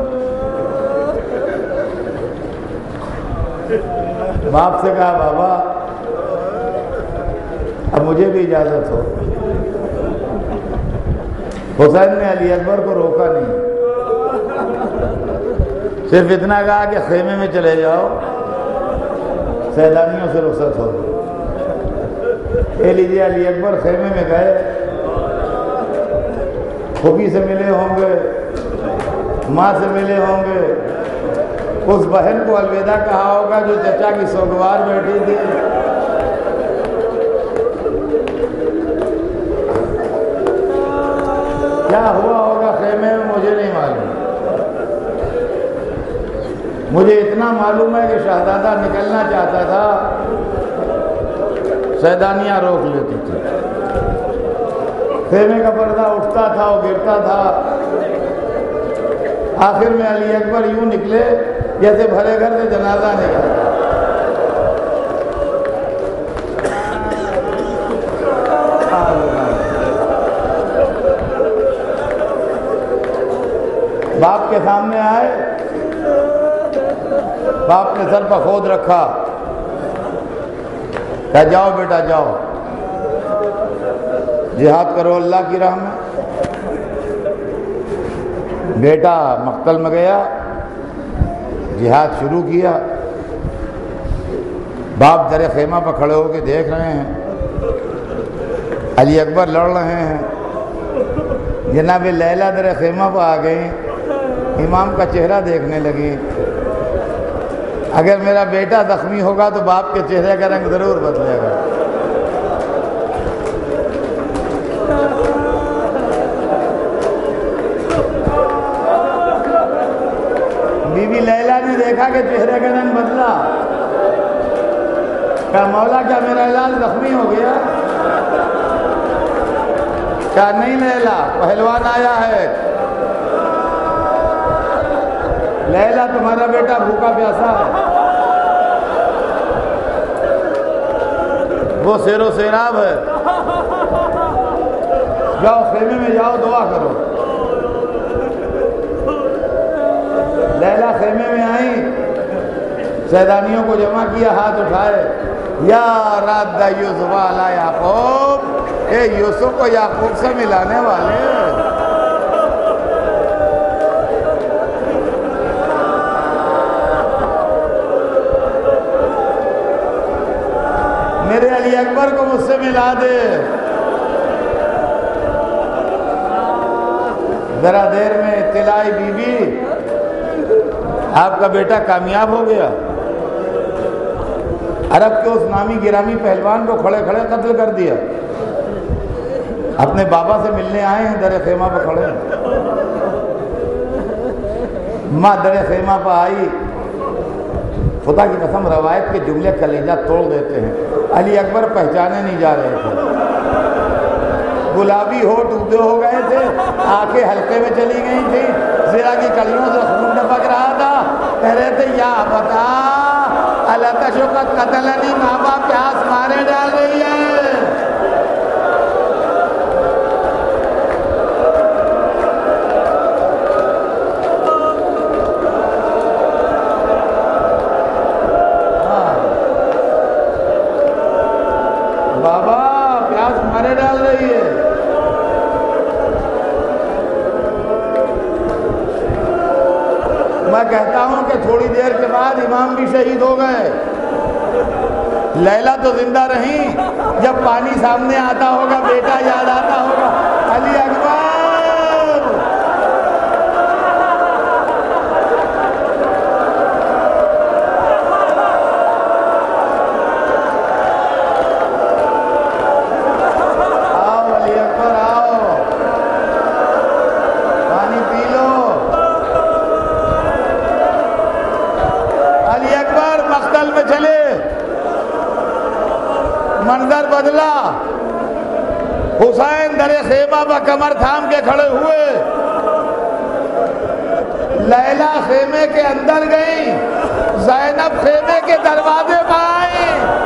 باپ سے کہا بابا اب مجھے بھی اجازت ہو۔ حسین نے علی اکبر کو روکا نہیں، صرف اتنا کہا کہ خیمے میں چلے جاؤ، سیدانیوں سے رخصت ہو۔ اے لیجیے علی اکبر خیمے میں گئے، پھوپھی سے ملے ہوں گے، ماں سے ملے ہوں گے، اس بہن کو الوداع کہا ہوگا جو چچا کی سوگوار بیٹھی تھی، کیا ہوا ہوگا خیمے میں مجھے نہیں معلوم۔ مجھے اتنا معلوم ہے کہ شہزادہ نکلنا چاہتا تھا، سیدانیاں روک لیتی تھی، خیمے کا پردہ اٹھتا تھا اور گرتا تھا۔ آخر میں علی اکبر یوں نکلے جیسے بھرے گھر سے جنازہ نکلا۔ باپ کے سامنے آئے، باپ نے سر پر خود رکھا، کہا جاؤ بیٹا جاؤ، جہاد کرو اللہ کی راہ میں۔ بیٹا مقتل میں گیا، جہاد شروع کیا۔ باپ در خیمہ پر کھڑے ہو کے دیکھ رہے ہیں، علی اکبر لڑ رہے ہیں، جناب لیلا در خیمہ پر آ گئی، امام کا چہرہ دیکھنے لگی۔ اگر میرا بیٹا زخمی ہوگا تو باپ کے چہرے کا رنگ ضرور بدلے گا۔ بی بی لیلا نے دیکھا کہ چہرے کا رنگ بدلا، کہا مولا کیا میرا علاج زخمی ہو گیا؟ کہا نہیں لیلا، پہلوان آیا ہے۔ لیلا تمہارا بیٹا بھوکا پیاسا ہے، وہ سیر و سیراب ہے، جاؤ خیمے میں جاؤ دعا کرو۔ لیلا خیمے میں آئی، سیدانیوں کو جمع کیا، ہاتھ اٹھائے، یا راد یوسف علی یعقوب، اے یوسف کو یعقوب سے ملانے والے، میرے علی اکبر کو مجھ سے ملا دے۔ ذرا دیر میں اطلاع آئی بی بی آپ کا بیٹا کامیاب ہو گیا، عرب کے اس نامی گرامی پہلوان کو کھڑے کھڑے قتل کر دیا۔ اپنے بابا سے ملنے آئے ہیں، در خیمہ پہ کھڑے ہیں۔ ماں در خیمہ پہ آئی، خدا کی قسم روایت کے جملے کلیجہ توڑ دیتے ہیں۔ علی اکبر پہچانے نہیں جا رہے تھے، گلابی ہونٹ اگدے ہو گئے تھے، آنکھیں حلقے میں چلی گئی تھی، زرہ کی کڑیوں سے خون ٹپک رہا تھا۔ کہہ رہے تھے یا بتا اللہ تشوقت قتل نہیں، ماں باپ پیاس مارے ڈال رہی ہے۔ میں کہتا ہوں کہ تھوڑی دیر کے بعد امام بھی شہید ہو گئے، لیلا تو زندہ رہیں، جب پانی سامنے آتا ہوگا بیٹا یاد آتا ہوگا، علی اکبر۔ آؤ علی اکبر آؤ، پانی پی لو۔ علی اکبر مقتل میں چلے، منظر بدلا، حسین در خیمہ پر کمر تھام کے کھڑے ہوئے، لیلا خیمے کے اندر گئی، زینب خیمے کے دروازے پر آئی۔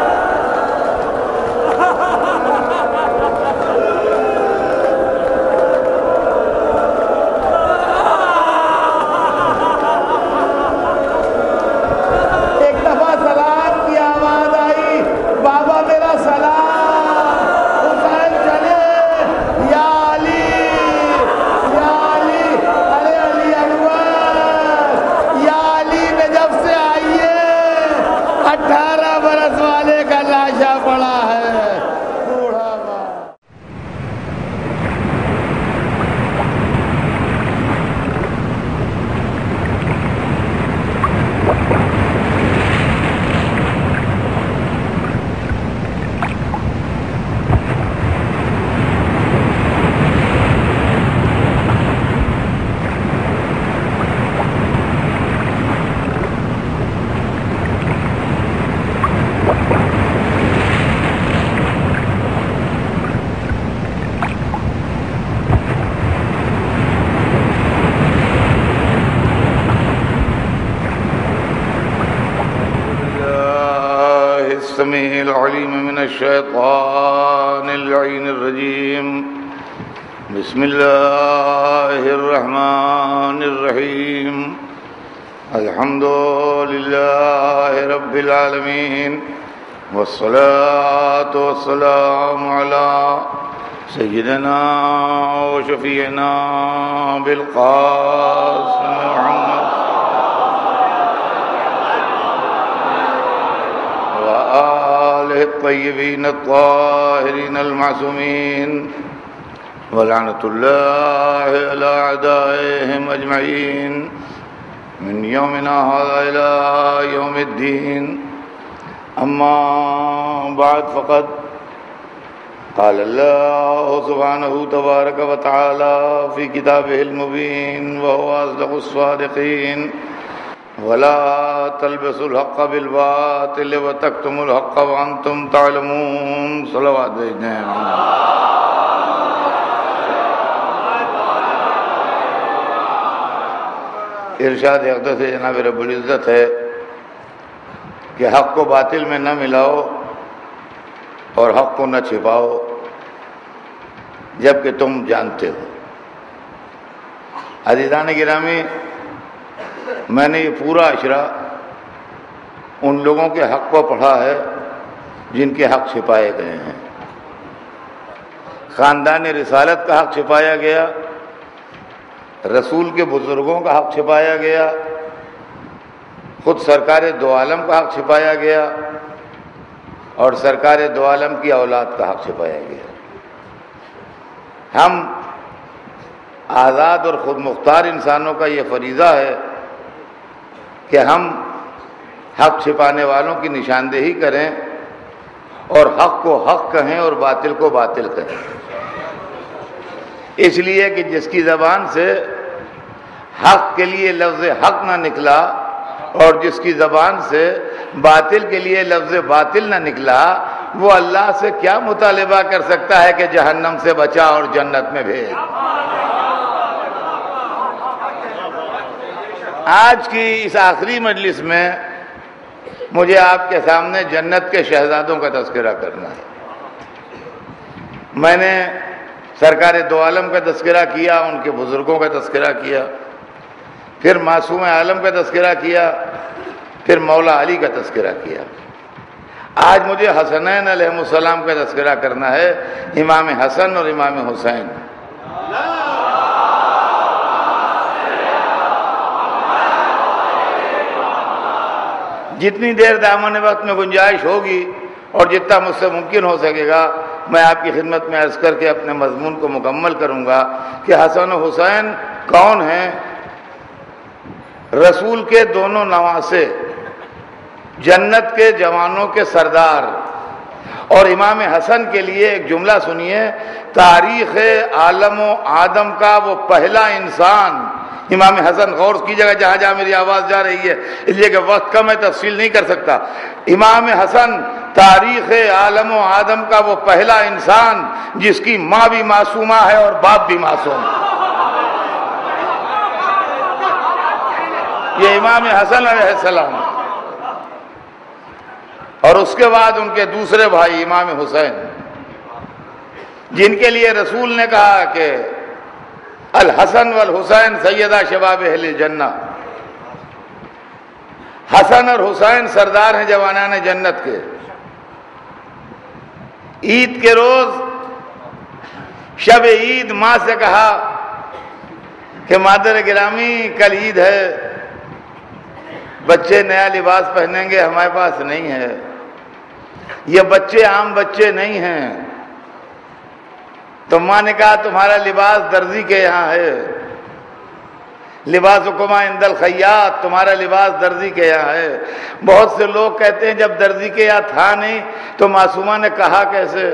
السميع العليم من الشيطان اللعين الرجيم بسم الله الرحمن الرحيم الحمد لله رب العالمين والصلاة والسلام على سيدنا وشفيعنا بالقاسم محمد وآله الطيبين الطاهرين المعصومين ولعنة الله على أعدائهم أجمعين من يومنا هذا إلى يوم الدين. أما بعد فقد قال الله سبحانه تبارك وتعالى في كتابه المبين وهو أصدق الصادقين ولا تلبسوا الحق بالباطل وتكتموا الحق وأنتم تعلمون. صلوات بھیجنے ارشاد اقدس جناب رب العزت ہے کہ حق کو باطل میں نہ ملاؤ اور حق کو نہ چھپاؤ جبکہ تم جانتے ہو. عزیزان گرامی، میں نے یہ پورا اشرا ان لوگوں کے حق کو پڑھا ہے جن کے حق چھپائے گئے ہیں. خاندان رسالت کا حق چھپایا گیا، رسول کے بزرگوں کا حق چھپایا گیا، خود سرکار دو عالم کا حق چھپایا گیا، اور سرکار دو عالم کی اولاد کا حق چھپایا گیا۔ ہم آزاد اور خود مختار انسانوں کا یہ فریضہ ہے کہ ہم حق چھپانے والوں کی نشاندہی کریں اور حق کو حق کہیں اور باطل کو باطل کہیں، اس لیے کہ جس کی زبان سے حق کے لیے لفظ حق نہ نکلا اور جس کی زبان سے باطل کے لیے لفظ باطل نہ نکلا، وہ اللہ سے کیا مطالبہ کر سکتا ہے کہ جہنم سے بچا اور جنت میں بھیج۔ آج کی اس آخری مجلس میں مجھے آپ کے سامنے جنت کے شہزادوں کا تذکرہ کرنا ہے۔ میں نے سرکار دو عالم کا تذکرہ کیا، ان کے بزرگوں کا تذکرہ کیا، پھر معصوم عالم کا تذکرہ کیا، پھر مولا علی کا تذکرہ کیا۔ آج مجھے حسنین علیہ السلام کا تذکرہ کرنا ہے، امام حسن اور امام حسین۔ جتنی دیر دامن وقت میں گنجائش ہوگی اور جتنا مجھ سے ممکن ہو سکے گا، میں آپ کی خدمت میں عرض کر کے اپنے مضمون کو مکمل کروں گا کہ حسن و حسین کون ہیں؟ رسول کے دونوں نواسے، جنت کے جوانوں کے سردار۔ اور امام حسن کے لیے ایک جملہ سنیے، تاریخ عالم و آدم کا وہ پہلا انسان۔ امام حسن، غور کیجیے گا جہاں جہاں میری آواز جا رہی ہے، اس لیے کہ وقت کم ہے، تفصیل نہیں کر سکتا۔ امام حسن تاریخ عالم و آدم کا وہ پہلا انسان جس کی ماں بھی معصومہ ہے اور باپ بھی معصوم ہے۔ یہ امام حسن علیہ السلام، اور اس کے بعد ان کے دوسرے بھائی امام حسین، جن کے لیے رسول نے کہا کہ الحسن والحسین سیدہ شباب اہل الجنہ۔ حسن اور حسین سردار ہیں جوانان جنت کے۔ عید کے روز شب عید ماں سے کہا کہ مادر گرامی کل عید ہے، بچے نیا لباس پہنیں گے، ہمارے پاس نہیں ہے۔ یہ بچے عام بچے نہیں ہیں۔ تو ماں نے کہا تمہارا لباس درزی کے یہاں ہے، لباسکما عند الخیاط، تمہارا لباس درزی کے یہاں ہے۔ بہت سے لوگ کہتے ہیں جب درزی کے یہاں تھا نہیں تو معصومہ نے کہا کیسے؟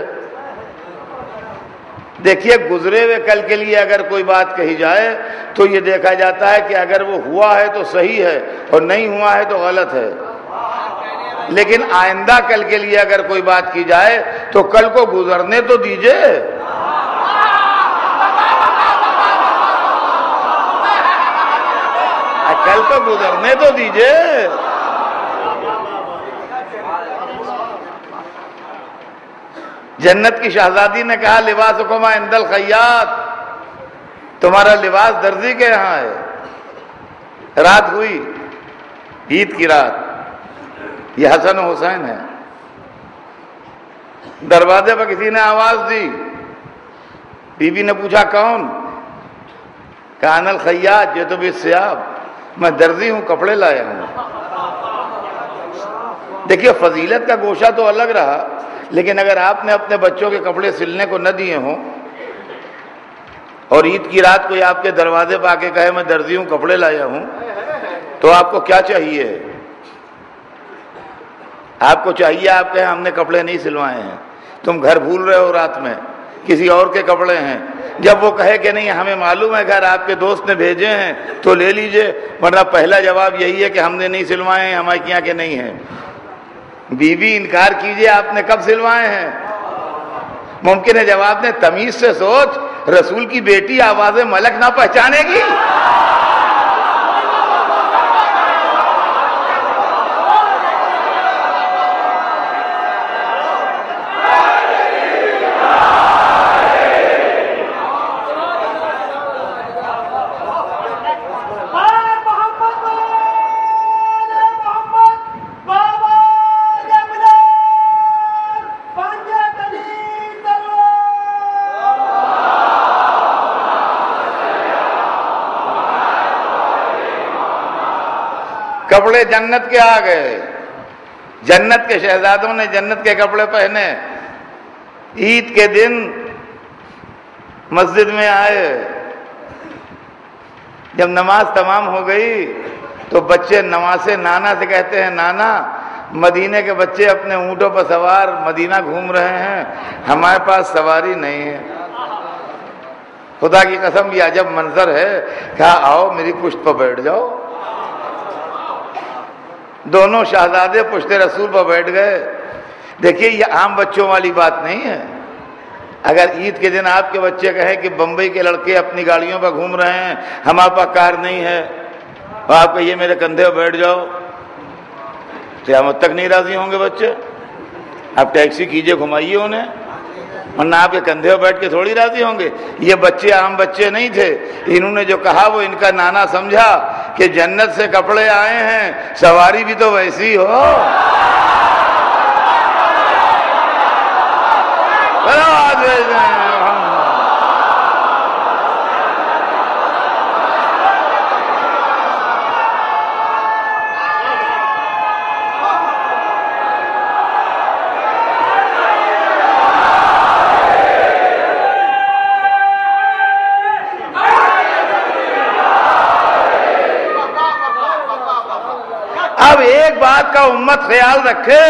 دیکھیے، گزرے ہوئے کل کے لیے اگر کوئی بات کہی جائے تو یہ دیکھا جاتا ہے کہ اگر وہ ہوا ہے تو صحیح ہے اور نہیں ہوا ہے تو غلط ہے، لیکن آئندہ کل کے لیے اگر کوئی بات کی جائے تو کل کو گزرنے تو دیجئے۔ کل کو گزرنے تو دیجئے۔ جنت کی شہزادی نے کہا لباسکما عند الخیاط، تمہارا لباس درزی کے یہاں ہے۔ رات ہوئی، عید کی رات، یہ حسن و حسین ہے۔ دروازے پر کسی نے آواز دی، بی بی نے پوچھا کون؟ کہا انا الخیاط یہ تو بالثیاب، میں درزی ہوں، کپڑے لایا ہوں۔ دیکھیے، فضیلت کا گوشہ تو الگ رہا، لیکن اگر آپ نے اپنے بچوں کے کپڑے سلنے کو نہ دیے ہوں اور عید کی رات کوئی آپ کے دروازے پہ آ کے کہے میں درزی ہوں، کپڑے لایا ہوں، تو آپ کو کیا چاہیے؟ آپ کو چاہیے آپ کہیں ہم نے کپڑے نہیں سلوائے ہیں، تم گھر بھول رہے ہو، رات میں کسی اور کے کپڑے ہیں۔ جب وہ کہے کہ نہیں ہمیں معلوم ہے گھر آپ کے دوست نے بھیجے ہیں تو لے لیجئے، ورنہ پہلا جواب یہی ہے کہ ہم نے نہیں سلوائے ہیں، ہمارے یہاں کے نہیں ہیں۔ بی بی انکار کیجئے، آپ نے کب سلوائے ہیں؟ ممکن ہے جواب نے تمیز سے سوچ، رسول کی بیٹی آواز ملک نہ پہچانے گی؟ کپڑے جنت کے آ گئے، جنت کے شہزادوں نے جنت کے کپڑے پہنے، عید کے دن مسجد میں آئے، جب نماز تمام ہو گئی تو بچے نواسے نانا سے کہتے ہیں نانا مدینے کے بچے اپنے اونٹوں پر سوار مدینہ گھوم رہے ہیں، ہمارے پاس سواری نہیں ہے۔ خدا کی قسم یہ عجب منظر ہے، کہا آؤ میری پشت پر بیٹھ جاؤ۔ دونوں شہزادے پشت رسول پر بیٹھ گئے۔ دیکھیے یہ عام بچوں والی بات نہیں ہے۔ اگر عید کے دن آپ کے بچے کہیں کہ بمبئی کے لڑکے اپنی گاڑیوں پر گھوم رہے ہیں، ہمارے پاس کار نہیں ہے، اور آپ کہیے میرے کندھے پر بیٹھ جاؤ، قیامت تک نہیں راضی ہوں گے بچے۔ آپ ٹیکسی کیجئے، گھمائیے انہیں، ورنہ آپ کے کندھے پر بیٹھ کے تھوڑی راضی ہوں گے۔ یہ بچے عام بچے نہیں تھے، انہوں نے جو کہا وہ ان کا نانا سمجھا کہ جنت سے کپڑے آئے ہیں، سواری بھی تو ویسی ہو۔ اب ایک بات کا امت خیال رکھے،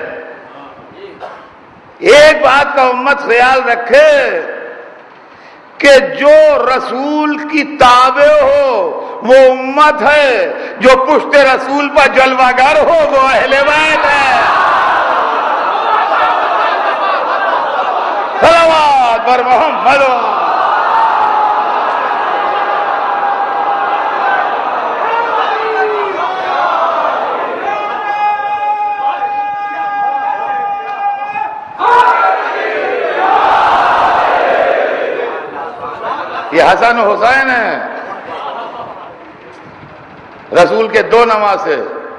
ایک بات کا امت خیال رکھے کہ جو رسول کی تابع ہو وہ امت ہے، جو پشت رسول پر جلوہ گر ہو وہ اہل بیت ہے۔ صلوات بر محمد۔ یہ حسن و حسین ہیں، رسول کے دو نواسے۔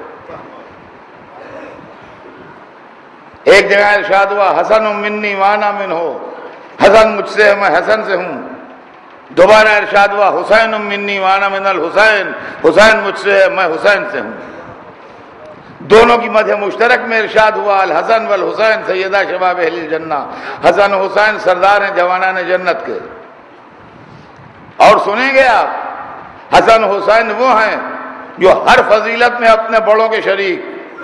ایک جگہ ارشاد ہوا حسن منی وانا من ہو، حسن مجھ سے ہے میں حسن سے ہوں۔ دوبارہ ارشاد ہوا حسین منی وانا من الحسین، حسین مجھ سے ہے میں حسین سے ہوں۔ دونوں کی مدح مشترک میں ارشاد ہوا الحسن والحسین سیدہ شباب اہل الجنہ، حسن و حسین سردار ہیں جوانان جنت کے۔ اور سنیں گے آپ حسن حسین وہ ہیں جو ہر فضیلت میں اپنے بڑوں کے شریک۔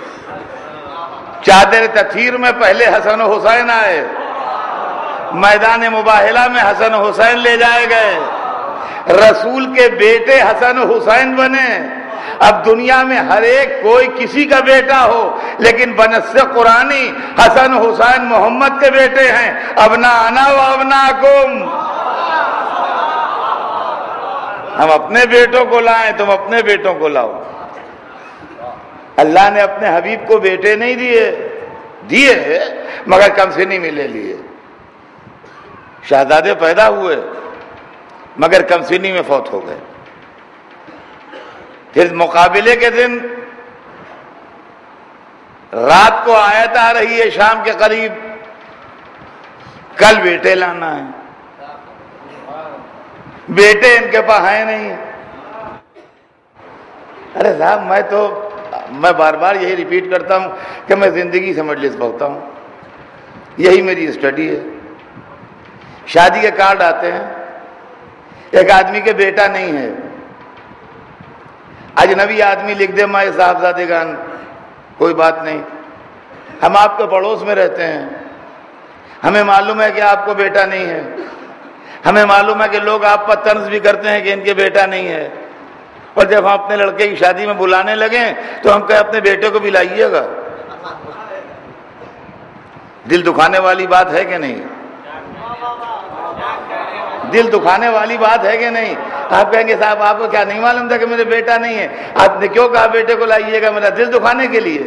چادر تطہیر میں پہلے حسن و حسین آئے، میدان مباہلہ میں حسن و حسین لے جائے گئے، رسول کے بیٹے حسن و حسین بنے۔ اب دنیا میں ہر ایک کوئی کسی کا بیٹا ہو، لیکن بنص قرآنی حسن و حسین محمد کے بیٹے ہیں۔ ابناءنا و ابناءکم، ہم اپنے بیٹوں کو لائیں تم اپنے بیٹوں کو لاؤ۔ اللہ نے اپنے حبیب کو بیٹے نہیں دیے مگر کم سنی میں لے لیے۔ شہزادے پیدا ہوئے مگر کم سنی میں فوت ہو گئے۔ پھر مقابلے کے دن رات کو آیت آ رہی ہے شام کے قریب، کل بیٹے لانا ہے۔ بیٹے ان کے پاس ہیں نہیں۔ ارے صاحب میں بار بار یہی ریپیٹ کرتا ہوں کہ میں زندگی سے مجلس پہنچتا ہوں، یہی میری اسٹڈی ہے۔ شادی کے کارڈ آتے ہیں، ایک آدمی کے بیٹا نہیں ہے، اجنبی آدمی لکھ دے ماں صاحبزادگان، کوئی بات نہیں، ہم آپ کے پڑوس میں رہتے ہیں، ہمیں معلوم ہے کہ آپ کو بیٹا نہیں ہے، ہمیں معلوم ہے کہ لوگ آپ پر طنز بھی کرتے ہیں کہ ان کے بیٹا نہیں ہے، اور جب ہم اپنے لڑکے کی شادی میں بلانے لگیں تو ہم کہیں اپنے بیٹے کو بھی لائیے گا۔ دل دکھانے والی بات ہے کہ نہیں؟ دل دکھانے والی بات ہے کہ نہیں؟ آپ کہیں گے صاحب آپ کو کیا نہیں معلوم تھا کہ میرے بیٹا نہیں ہے؟ آپ نے کیوں کہا بیٹے کو لائیے گا؟ میرا دل دکھانے کے لیے۔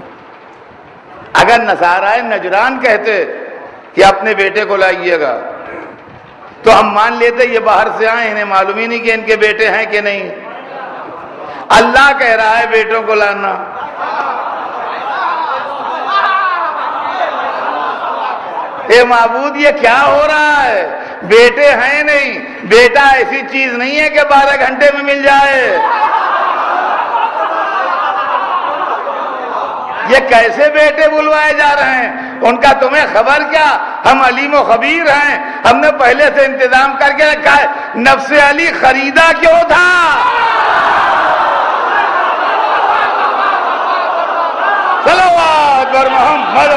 اگر نصارائے نجران کہتے کہ اپنے بیٹے کو لائیے گا تو ہم مان لیتے یہ باہر سے آئے، انہیں معلوم ہی نہیں کہ ان کے بیٹے ہیں کہ نہیں۔ اللہ کہہ رہا ہے بیٹوں کو لانا۔ اے معبود یہ کیا ہو رہا ہے؟ بیٹے ہیں نہیں، بیٹا ایسی چیز نہیں ہے کہ 12 گھنٹے میں مل جائے۔ یہ کیسے بیٹے بلوائے جا رہے ہیں؟ ان کا تمہیں خبر کیا؟ ہم علیم و خبیر ہیں، ہم نے پہلے سے انتظام کر کے رکھا ہے۔ نفس علی خریدا کیوں تھا؟ صلوات بر محمد۔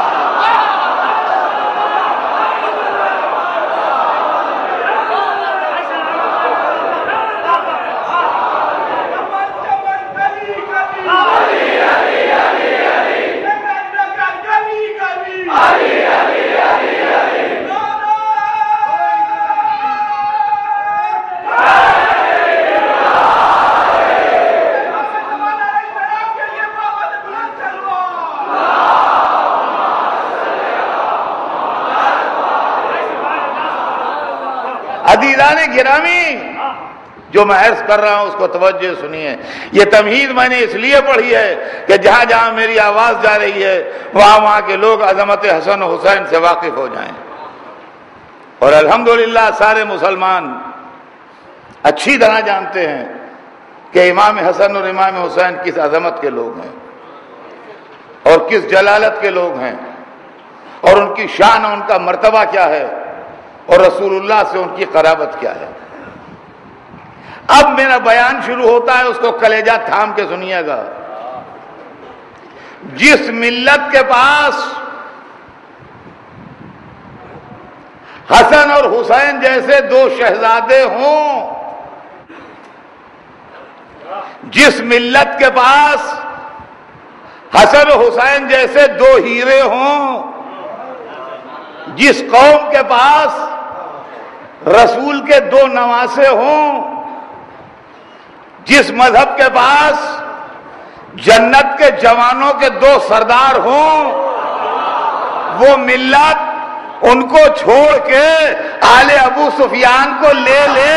عزیزان گرامی، جو میں عرض کر رہا ہوں اس کو توجہ سنیے۔ یہ تمہید میں نے اس لیے پڑھی ہے کہ جہاں جہاں میری آواز جا رہی ہے وہاں وہاں کے لوگ عظمت حسن و حسین سے واقف ہو جائیں۔ اور الحمدللہ سارے مسلمان اچھی طرح جانتے ہیں کہ امام حسن اور امام حسین کس عظمت کے لوگ ہیں اور کس جلالت کے لوگ ہیں، اور ان کی شان اور ان کا مرتبہ کیا ہے، اور رسول اللہ سے ان کی قرابت کیا ہے۔ اب میرا بیان شروع ہوتا ہے، اس کو کلیجہ تھام کے سنیے گا۔ جس ملت کے پاس حسن اور حسین جیسے دو شہزادے ہوں، جس ملت کے پاس حسن و حسین جیسے دو ہیرے ہوں، جس قوم کے پاس رسول کے دو نواسے ہوں، جس مذہب کے پاس جنت کے جوانوں کے دو سردار ہوں، وہ ملت ان کو چھوڑ کے آل ابو سفیان کو لے لے۔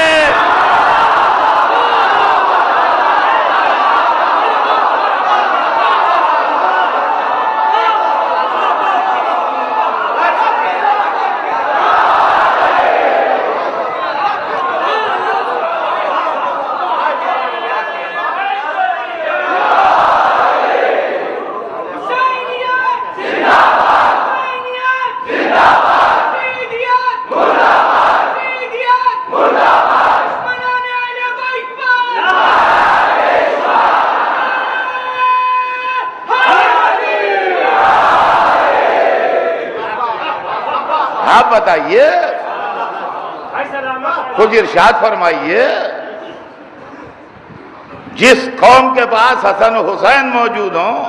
آپ بتائیے، کچھ ارشاد فرمائیے، جس قوم کے پاس حسن و حسین موجود ہوں،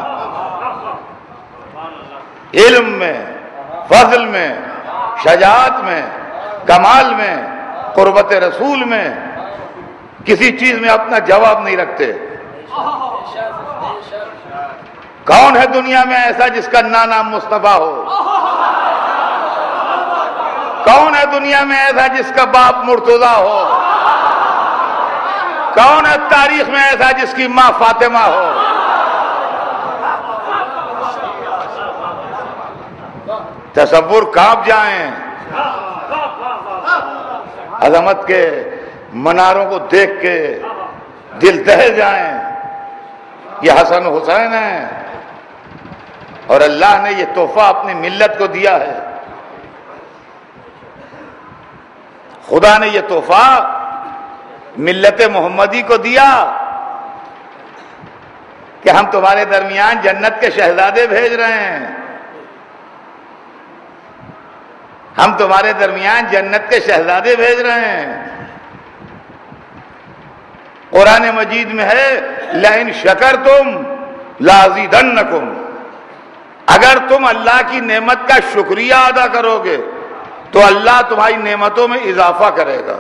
علم میں، فضل میں، شجاعت میں، کمال میں، قربت رسول میں، کسی چیز میں اپنا جواب نہیں رکھتے۔ کون ہے دنیا میں ایسا جس کا نام مصطفیٰ ہو؟ کون ہے دنیا میں ایسا جس کا باپ مرتضیٰ ہو؟ کون ہے تاریخ میں ایسا جس کی ماں فاطمہ ہو؟ تصور کانپ جائیں، عظمت کے مناروں کو دیکھ کے دل دہل جائیں۔ یہ حسن و حسین ہیں، اور اللہ نے یہ تحفہ اپنی ملت کو دیا ہے۔ خدا نے یہ تحفہ ملت محمدی کو دیا کہ ہم تمہارے درمیان جنت کے شہزادے بھیج رہے ہیں، ہم تمہارے درمیان جنت کے شہزادے بھیج رہے ہیں۔ قرآن مجید میں ہے لئن شکرتم لازیدنکم، اگر تم اللہ کی نعمت کا شکریہ ادا کرو گے تو اللہ تمہاری نعمتوں میں اضافہ کرے گا۔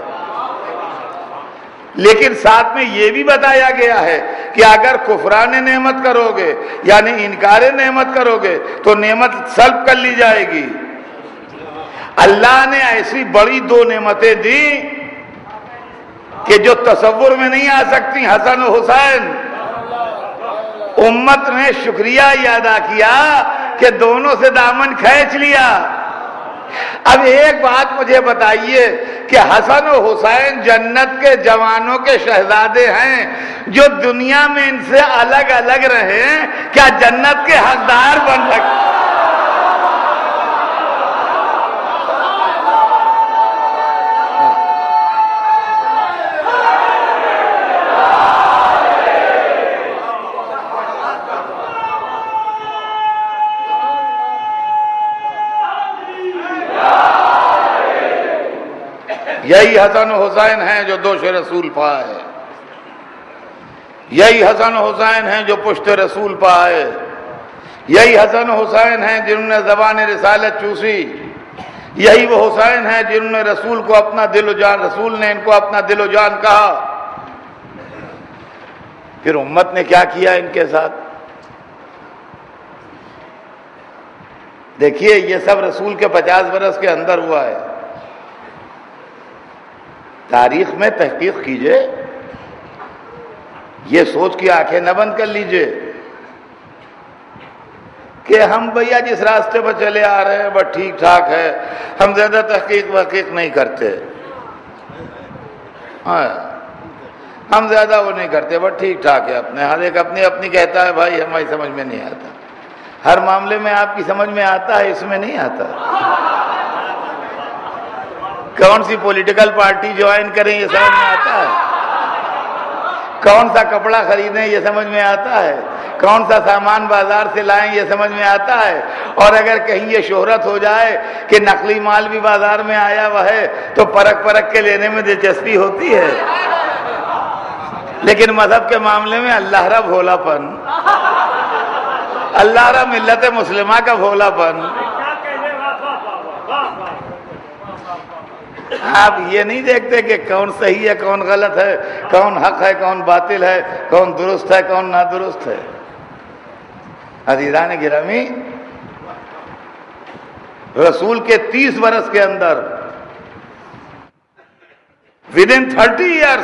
لیکن ساتھ میں یہ بھی بتایا گیا ہے کہ اگر کفران نعمت کرو گے یعنی انکار نعمت کرو گے تو نعمت سلب کر لی جائے گی۔ اللہ نے ایسی بڑی دو نعمتیں دی کہ جو تصور میں نہیں آ سکتی۔ حسن و حسین، امت نے شکریہ یہ ادا کیا کہ دونوں سے دامن کھینچ لیا۔ اب ایک بات مجھے بتائیے کہ حسن و حسین جنت کے جوانوں کے شہزادے ہیں، جو دنیا میں ان سے الگ الگ رہے کیا جنت کے حقدار بن سکتے؟ یہی حسن و حسین ہیں جو دوش رسول پائے، یہی حسن و حسین ہیں جو پشت رسول پائے، یہی حسن و حسین ہیں جنہوں نے زبان رسالت چوسی، یہی وہ حسین ہیں جنہوں نے رسول کو اپنا دل و جان، رسول نے ان کو اپنا دل و جان کہا۔ پھر امت نے کیا کیا ان کے ساتھ؟ دیکھیے یہ سب رسول کے 50 برس کے اندر ہوا ہے۔ تاریخ میں تحقیق کیجئے، یہ سوچ کے آنکھیں نہ بند کر لیجئے کہ ہم بھیا جس راستے پر چلے آ رہے ہیں بس ٹھیک ٹھاک ہے، ہم زیادہ تحقیق وحقیق نہیں کرتے، ہم زیادہ وہ نہیں کرتے، بس ٹھیک ٹھاک ہے، اپنے ہر ایک اپنی اپنی کہتا ہے، بھائی ہماری سمجھ میں نہیں آتا۔ ہر معاملے میں آپ کی سمجھ میں آتا ہے، اس میں نہیں آتا۔ کون سی پولیٹیکل پارٹی جوائن کریں یہ سمجھ میں آتا ہے، کون سا کپڑا خریدیں یہ سمجھ میں آتا ہے، کون سا سامان بازار سے لائیں یہ سمجھ میں آتا ہے، اور اگر کہیں یہ شہرت ہو جائے کہ نقلی مال بھی بازار میں آیا ہوا ہے تو پرکھ پرکھ کے لینے میں دلچسپی ہوتی ہے۔ لیکن مذہب کے معاملے میں اللہ را بھولا پن، اللہ را ملت مسلمہ کا بھولا پن۔ آپ یہ نہیں دیکھتے کہ کون صحیح ہے کون غلط ہے، کون حق ہے کون باطل ہے، کون درست ہے کون نادرست ہے۔ عزیزان گرامی، رسول کے 30 برس کے اندر within 30 years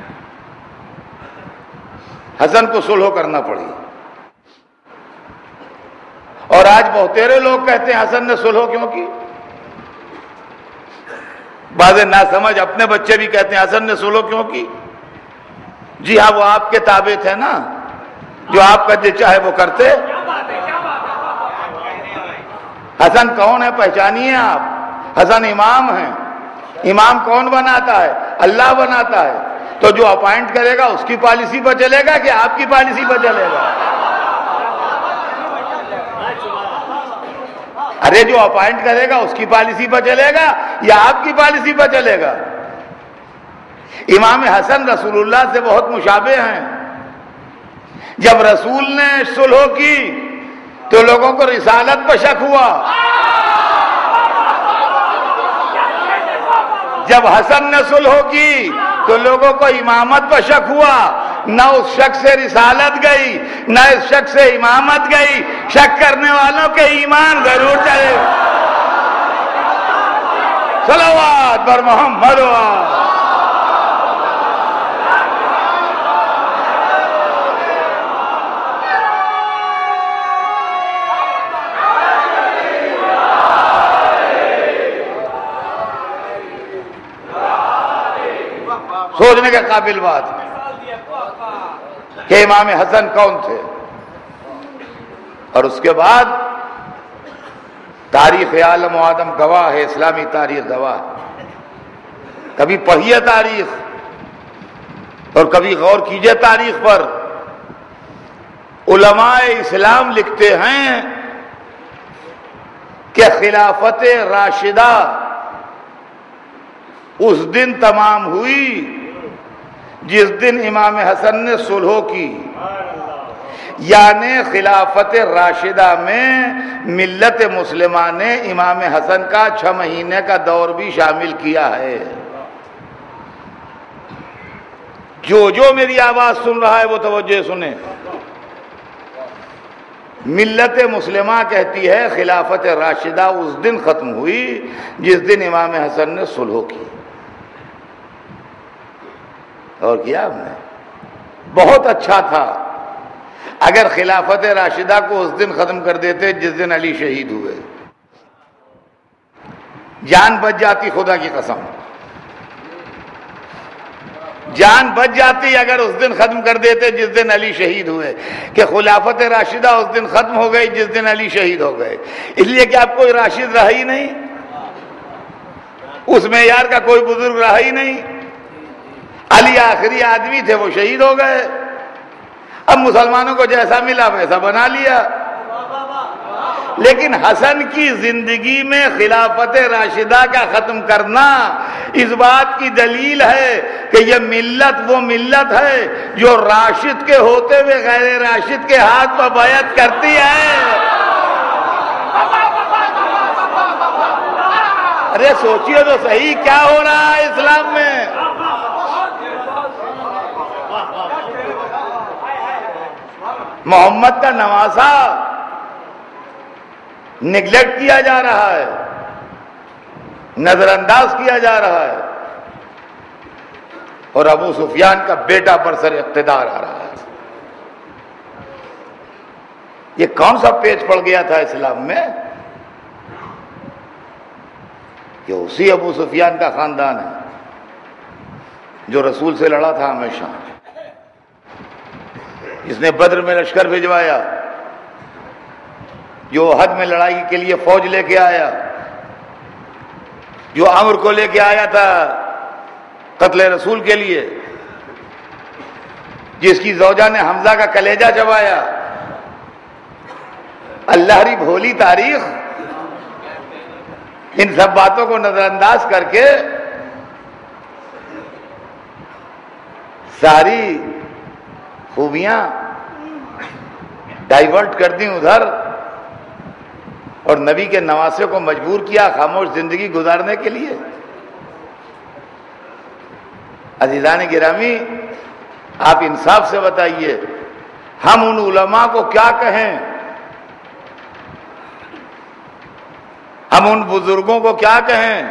حسن کو صلح کرنا پڑی، اور آج بہتیرے لوگ کہتے ہیں حسن نے صلح کیوں کی؟ بعض ناسمجھ اپنے بچے بھی کہتے ہیں حسن نے صلح کیوں کی؟ جی ہاں، وہ آپ کے تابع تھے نا، جو آپ کا جو چاہے وہ کرتے۔ حسن کون ہے پہچانیے آپ، حسن امام ہیں۔ امام کون بناتا ہے؟ اللہ بناتا ہے۔ تو جو اپائنٹ کرے گا اس کی پالیسی پر چلے گا کہ آپ کی پالیسی پر چلے گا؟ ارے جو اپائنٹ کرے گا اس کی پالیسی پر چلے گا یا آپ کی پالیسی پر چلے گا؟ امام حسن رسول اللہ سے بہت مشابہ ہیں۔ جب رسول نے صلح کی تو لوگوں کو رسالت پر شک ہوا، جب حسن نے صلح کی تو لوگوں کو امامت پر شک ہوا، نہ اس شک سے رسالت گئی نہ اس شک سے امامت گئی۔ شک کرنے والوں کے ایمان ضرور چلے۔ صلوات بر محمد۔ سوچنے کے قابل بات ہے کہ امام حسن کون تھے۔ اور اس کے بعد تاریخ عالم و آدم گواہ ہے، اسلامی تاریخ گواہ ہے۔ کبھی پڑھیے تاریخ اور کبھی غور کیجئے تاریخ پر۔ علماء اسلام لکھتے ہیں کہ خلافت راشدہ اس دن تمام ہوئی جس دن امام حسن نے صلح کی، یعنی خلافت راشدہ میں ملت مسلمہ نے امام حسن کا 6 مہینے کا دور بھی شامل کیا ہے۔ جو میری آواز سن رہا ہے وہ توجہ سنیں۔ ملت مسلمہ کہتی ہے خلافت راشدہ اس دن ختم ہوئی جس دن امام حسن نے صلح کی۔ اور کیا ہم نے بہت اچھا تھا اگر خلافت راشدہ کو اس دن ختم کر دیتے جس دن علی شہید ہوئے۔ جان بچ جاتی، خدا کی قسم جان بچ جاتی اگر اس دن ختم کر دیتے جس دن علی شہید ہوئے، کہ خلافت راشدہ اس دن ختم ہو گئی جس دن علی شہید ہو گئے، اس لیے کہ اب کوئی راشد رہا ہی نہیں، اس معیار کا کوئی بزرگ رہا ہی نہیں، علی آخری آدمی تھے، وہ شہید ہو گئے، اب مسلمانوں کو جیسا ملا ویسا بنا لیا۔ لیکن حسن کی زندگی میں خلافت راشدہ کا ختم کرنا اس بات کی دلیل ہے کہ یہ ملت وہ ملت ہے جو راشد کے ہوتے ہوئے غیر راشد کے ہاتھ پر بیعت کرتی ہے۔ ارے سوچیے تو صحیح کیا ہو رہا ہے اسلام میں۔ محمد کا نواسا نگلیکٹ کیا جا رہا ہے، نظر انداز کیا جا رہا ہے، اور ابو سفیان کا بیٹا برسر اقتدار آ رہا ہے۔ یہ کون سا پیچ پڑ گیا تھا اسلام میں کہ اسی ابو سفیان کا خاندان ہے جو رسول سے لڑا تھا ہمیشہ، جس نے بدر میں لشکر بھجوایا، جو احد میں لڑائی کے لیے فوج لے کے آیا، جو عمر کو لے کے آیا تھا قتل رسول کے لیے، جس کی زوجہ نے حمزہ کا کلیجہ چبایا۔ اللہ ری بھولی تاریخ ان سب باتوں کو نظر انداز کر کے ساری خوبیاں ڈائیورٹ کر دیں ادھر، اور نبی کے نواسے کو مجبور کیا خاموش زندگی گزارنے کے لیے۔ عزیزان گرامی، آپ انصاف سے بتائیے، ہم ان علماء کو کیا کہیں، ہم ان بزرگوں کو کیا کہیں،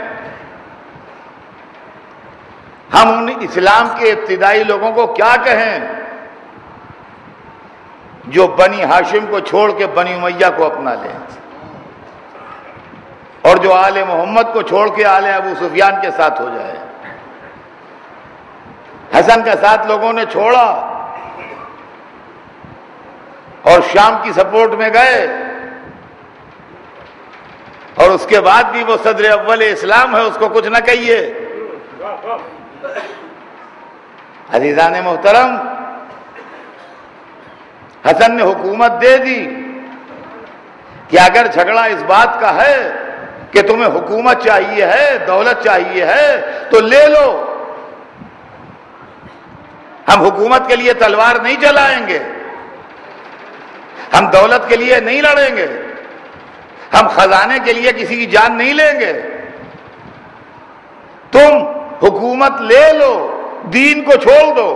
ہم ان اسلام کے ابتدائی لوگوں کو کیا کہیں جو بنی ہاشم کو چھوڑ کے بنی امیہ کو اپنا لیں، اور جو آل محمد کو چھوڑ کے آل ابو سفیان کے ساتھ ہو جائے۔ حسن کا ساتھ لوگوں نے چھوڑا اور شام کی سپورٹ میں گئے، اور اس کے بعد بھی وہ صدر اول اسلام ہے، اس کو کچھ نہ کہیے۔ عزیزان محترم، حسن نے حکومت دے دی کہ اگر جھگڑا اس بات کا ہے کہ تمہیں حکومت چاہیے ہے، دولت چاہیے ہے تو لے لو، ہم حکومت کے لیے تلوار نہیں چلائیں گے، ہم دولت کے لیے نہیں لڑیں گے، ہم خزانے کے لیے کسی کی جان نہیں لیں گے، تم حکومت لے لو، دین کو چھوڑ دو۔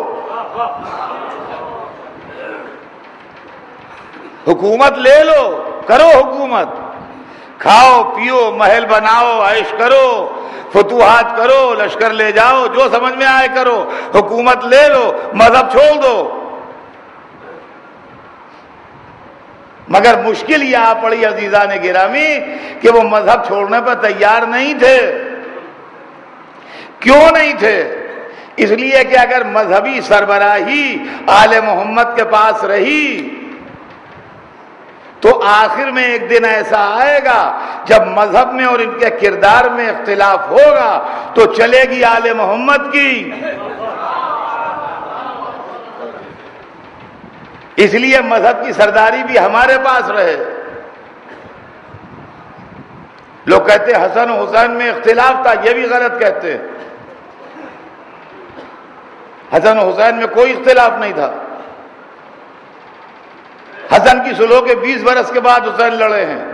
حکومت لے لو، کرو حکومت، کھاؤ پیو، محل بناؤ، عیش کرو، فتوحات کرو، لشکر لے جاؤ، جو سمجھ میں آئے کرو، حکومت لے لو، مذہب چھوڑ دو۔ مگر مشکل یہ آ پڑی عزیزان گرامی کہ وہ مذہب چھوڑنے پر تیار نہیں تھے۔ کیوں نہیں تھے؟ اس لیے کہ اگر مذہبی سربراہی آل محمد کے پاس رہی تو آخر میں ایک دن ایسا آئے گا جب مذہب میں اور ان کے کردار میں اختلاف ہوگا تو چلے گی آل محمد کی۔ اس لیے مذہب کی سرداری بھی ہمارے پاس رہے۔ لوگ کہتے ہیں حسن و حسین میں اختلاف تھا، یہ بھی غلط کہتے ہیں۔ حسن و حسین میں کوئی اختلاف نہیں تھا۔ حسن کی صلح کے 20 برس کے بعد حسین لڑے ہیں۔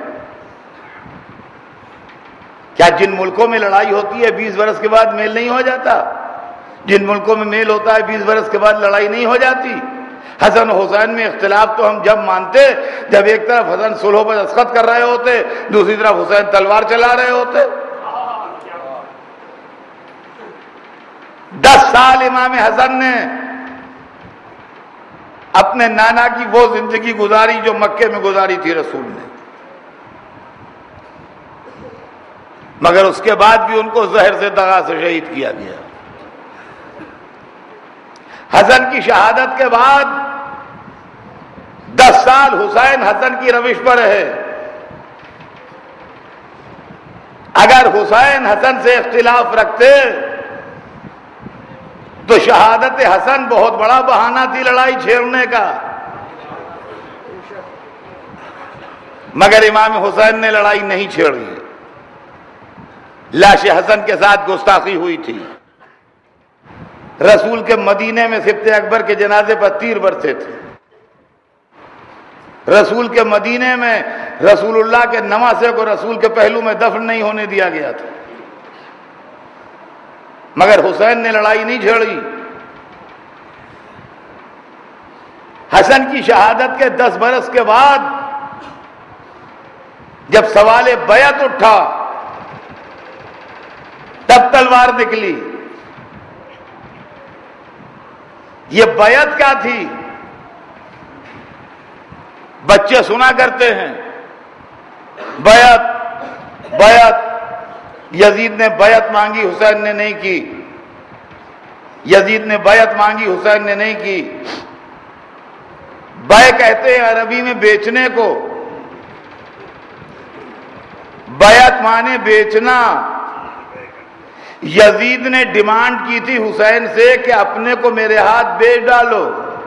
کیا جن ملکوں میں لڑائی ہوتی ہے 20 برس کے بعد میل نہیں ہو جاتا؟ جن ملکوں میں میل ہوتا ہے 20 برس کے بعد لڑائی نہیں ہو جاتی؟ حسن و حسین میں اختلاف تو ہم جب مانتے جب ایک طرف حسن صلح پر دستخط کر رہے ہوتے، دوسری طرف حسین تلوار چلا رہے ہوتے۔ 10 سال امام حسن نے اپنے نانا کی وہ زندگی گزاری جو مکے میں گزاری تھی رسول نے۔ مگر اس کے بعد بھی ان کو زہر سے دغا سے شہید کیا گیا۔ حسن کی شہادت کے بعد 10 سال حسین حسن کی روش پر رہے۔ اگر حسین حسن سے اختلاف رکھتے تو شہادت حسن بہت بڑا بہانہ تھی لڑائی چھیڑنے کا، مگر امام حسین نے لڑائی نہیں چھیڑی۔ لاش حسن کے ساتھ گستاخی ہوئی تھی، رسول کے مدینے میں سبط اکبر کے جنازے پر تیر برسے تھے، رسول کے مدینے میں رسول اللہ کے نواسے کو رسول کے پہلو میں دفن نہیں ہونے دیا گیا تھا، مگر حسین نے لڑائی نہیں چھیڑی۔ حسن کی شہادت کے 10 برس کے بعد جب سوال بیعت اٹھا تب تلوار نکلی۔ یہ بیعت کیا تھی؟ بچے سنا کرتے ہیں بیعت بیعت، یزید نے بیعت مانگی حسین نے نہیں کی، یزید نے بیعت مانگی حسین نے نہیں کی۔ بیع کہتے ہیں عربی میں بیچنے کو، بیعت مانے بیچنا۔ یزید نے ڈیمانڈ کی تھی حسین سے کہ اپنے کو میرے ہاتھ بیچ ڈالو۔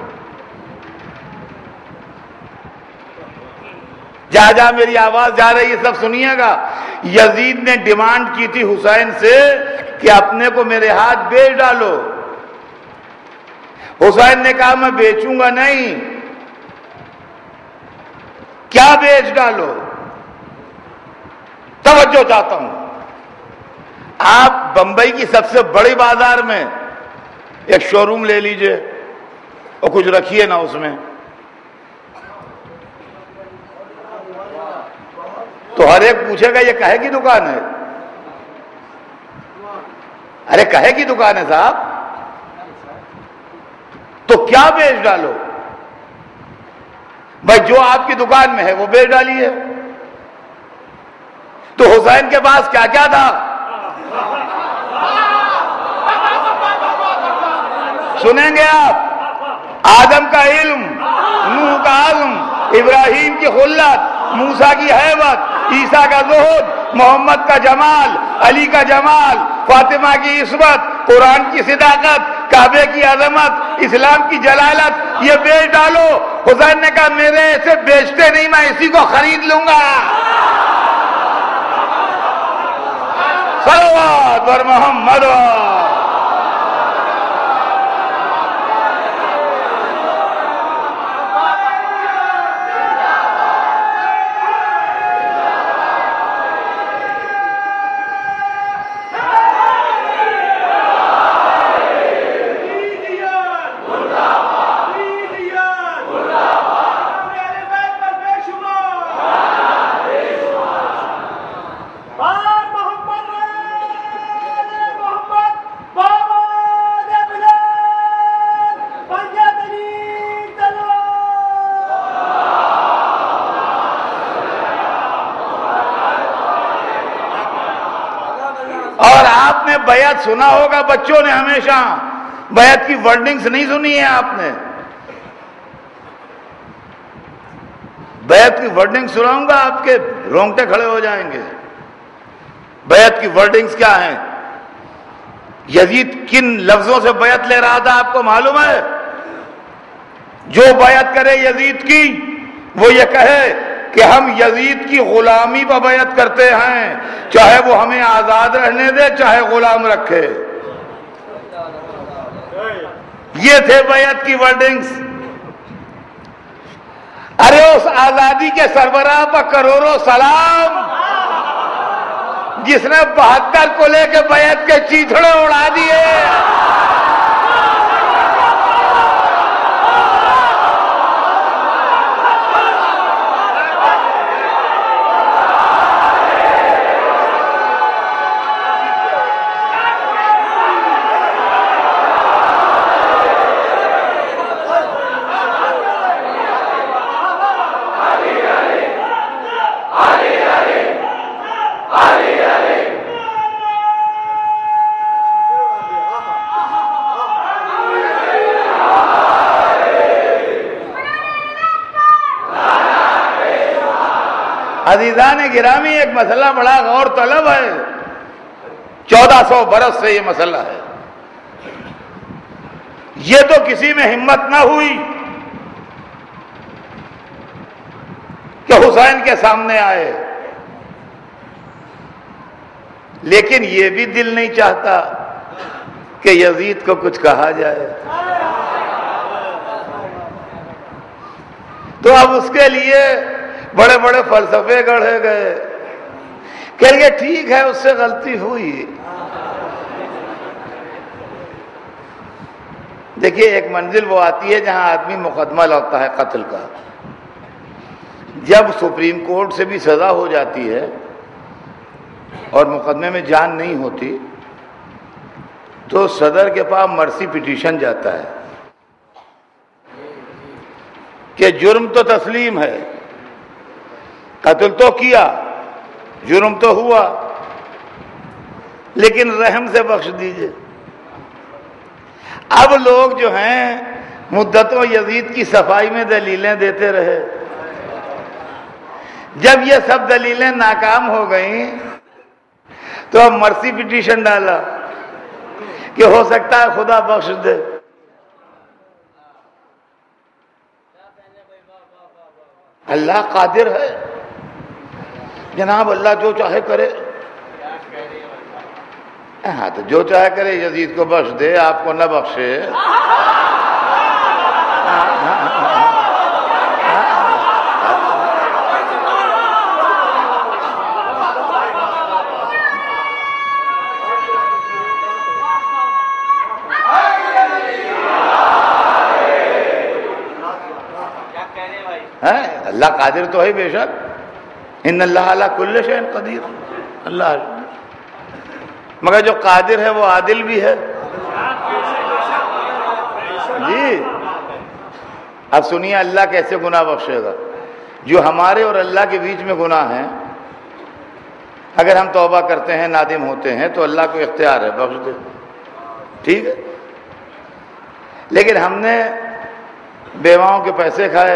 جہاں جہاں میری آواز جا رہی ہے سب سنیے گا، یزید نے ڈیمانڈ کی تھی حسین سے کہ اپنے کو میرے ہاتھ بیچ ڈالو۔ حسین نے کہا میں بیچوں گا نہیں۔ کیا بیچ ڈالو؟ توجہ چاہتا ہوں، آپ بمبئی کی سب سے بڑی بازار میں ایک شو روم لے لیجئے اور کچھ رکھیے نا اس میں، تو ہر ایک پوچھے گا یہ کہے کی دکان ہے؟ ارے کہے کی دکان ہے صاحب؟ تو کیا بیچ ڈالو؟ بھائی جو آپ کی دکان میں ہے وہ بیچ ڈالیے۔ تو حسین کے پاس کیا کیا تھا؟ سنیں گے آپ، آدم کا علم، نوح کا عزم، ابراہیم کی خلت، موسیٰ کی ہیبت، عیسیٰ کا زہد، محمد کا جمال، علی کا جمال، فاطمہ کی عصمت، قرآن کی صداقت، کعبے کی عظمت، اسلام کی جلالت، یہ بیچ ڈالو۔ حسین نے کہا میرے ایسے بیچتے نہیں، میں اسی کو خرید لوں گا۔ صلوات بر محمد۔ بیعت سنا ہوگا بچوں نے ہمیشہ، بیعت کی ورڈنگز نہیں سنی ہے آپ نے؟ بیعت کی ورڈنگ سناؤں گا آپ کے رونگٹے کھڑے ہو جائیں گے۔ بیعت کی ورڈنگز کیا ہیں؟ یزید کن لفظوں سے بیعت لے رہا تھا آپ کو معلوم ہے؟ جو بیعت کرے یزید کی وہ یہ کہے کہ ہم یزید کی غلامی پر بیعت کرتے ہیں، چاہے وہ ہمیں آزاد رہنے دے چاہے غلام رکھے۔ یہ تھے بیعت کی ورڈنگز۔ ارے اس آزادی کے سربراہ پر کروڑوں سلام جس نے 72 کو لے کے بیعت کے چیتڑے اڑا دیے۔ عزیزان گرامی ایک مسئلہ بڑا غور طلب ہے، 1400 برس سے یہ مسئلہ ہے، یہ تو کسی میں ہمت نہ ہوئی کہ حسین کے سامنے آئے، لیکن یہ بھی دل نہیں چاہتا کہ یزید کو کچھ کہا جائے، تو اب اس کے لیے بڑے بڑے فلسفے گڑھے گئے، کہہ گے ٹھیک ہے اس سے غلطی ہوئی۔ دیکھیے ایک منزل وہ آتی ہے جہاں آدمی مقدمہ لڑتا ہے قتل کا، جب سپریم کورٹ سے بھی سزا ہو جاتی ہے اور مقدمے میں جان نہیں ہوتی تو صدر کے پاس مرسی پٹیشن جاتا ہے کہ جرم تو تسلیم ہے، قتل تو کیا، جرم تو ہوا، لیکن رحم سے بخش دیجئے۔ اب لوگ جو ہیں مدتوں یزید کی صفائی میں دلیلیں دیتے رہے، جب یہ سب دلیلیں ناکام ہو گئیں تو اب مرسی پٹیشن ڈالا کہ ہو سکتا ہے خدا بخش دے۔ اللہ قادر ہے جناب، اللہ جو چاہے کرے، ہاں تو جو چاہے کرے، یزید کو بخش دے، آپ کو نہ بخشے۔ اللہ قادر تو ہے بے شک، ان اللہ علی کل شیء قدیر، اللہ، مگر جو قادر ہے وہ عادل بھی ہے۔ جی اب سنیے اللہ کیسے گناہ بخشے گا۔ جو ہمارے اور اللہ کے بیچ میں گناہ ہیں، اگر ہم توبہ کرتے ہیں، نادم ہوتے ہیں تو اللہ کو اختیار ہے بخش دے، ٹھیک ہے، لیکن ہم نے بیواؤں کے پیسے کھائے،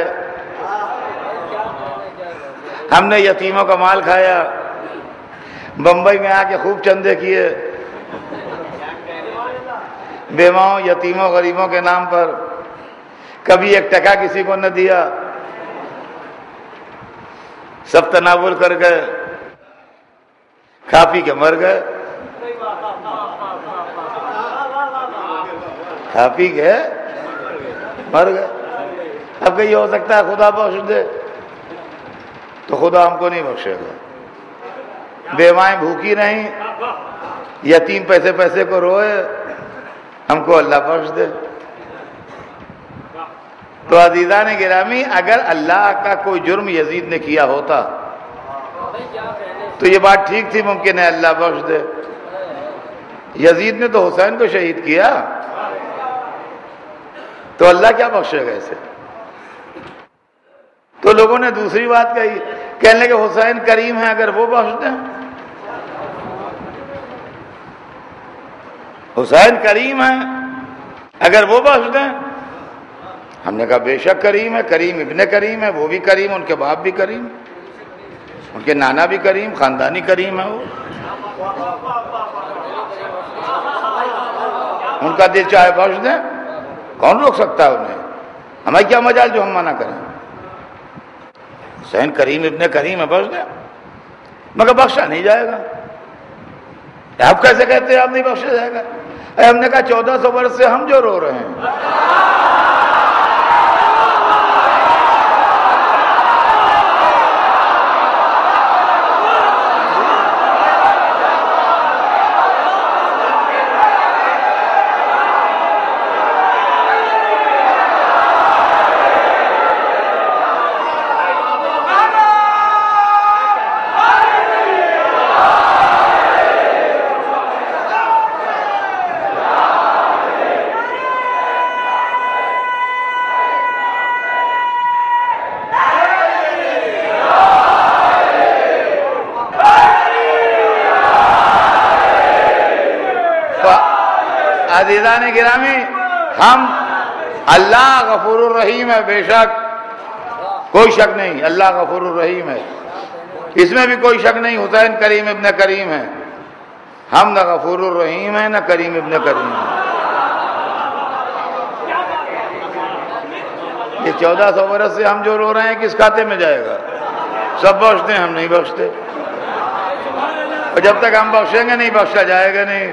ہم نے یتیموں کا مال کھایا، بمبئی میں آ کے خوب چندے کیے، بیواؤں یتیموں غریبوں کے نام پر، کبھی ایک ٹکا کسی کو نہ دیا، سب تناول کر گئے، کھا پی کے مر گئے، کھا پی کے مر گئے۔ اب کہ یہ ہو سکتا ہے خدا بخش دے، تو خدا ہم کو نہیں بخشے گا۔ بیوائیں بھوکی نہیں، یتیم پیسے پیسے کو روئے، ہم کو اللہ بخش دے۔ تو عزیزان گرامی، اگر اللہ کا کوئی جرم یزید نے کیا ہوتا تو یہ بات ٹھیک تھی، ممکن ہے اللہ بخش دے۔ یزید نے تو حسین کو شہید کیا، تو اللہ کیا بخشے گا اسے؟ تو لوگوں نے دوسری بات کہی، کہنے لگے حسین کریم ہے، اگر وہ بخش دیں، حسین کریم ہے اگر وہ بخش دیں۔ ہم نے کہا بے شک کریم ہے، کریم ابن کریم ہے، وہ بھی کریم، ان کے باپ بھی کریم، ان کے نانا بھی کریم، خاندانی کریم ہے وہ، ان کا دل چاہے بخش دیں، کون روک سکتا ہے انہیں؟ ہمیں کیا مجال جو ہم منع کریں؟ حسین کریم ابن کریم ہے، بخش دیں، مگر بخشا نہیں جائے گا۔ آپ کیسے کہتے ہیں آپ نہیں بخشا جائے گا؟ ہم نے کہا 1400 برس سے ہم جو رو رہے ہیں، عزیزان گرامی، ہم اللہ غفور الرحیم ہے، بے شک کوئی شک نہیں، اللہ غفور الرحیم ہے، اس میں بھی کوئی شک نہیں حسین کریم ابن کریم ہے، ہم نہ غفور الرحیم ہیں نہ کریم ابن کریم ہیں۔ یہ 1400 برس سے ہم جو رو رہے ہیں کس کھاتے میں جائے گا؟ سب بخشتے ہیں، ہم نہیں بخشتے، اور جب تک ہم بخشیں گے نہیں بخشا جائے گا نہیں۔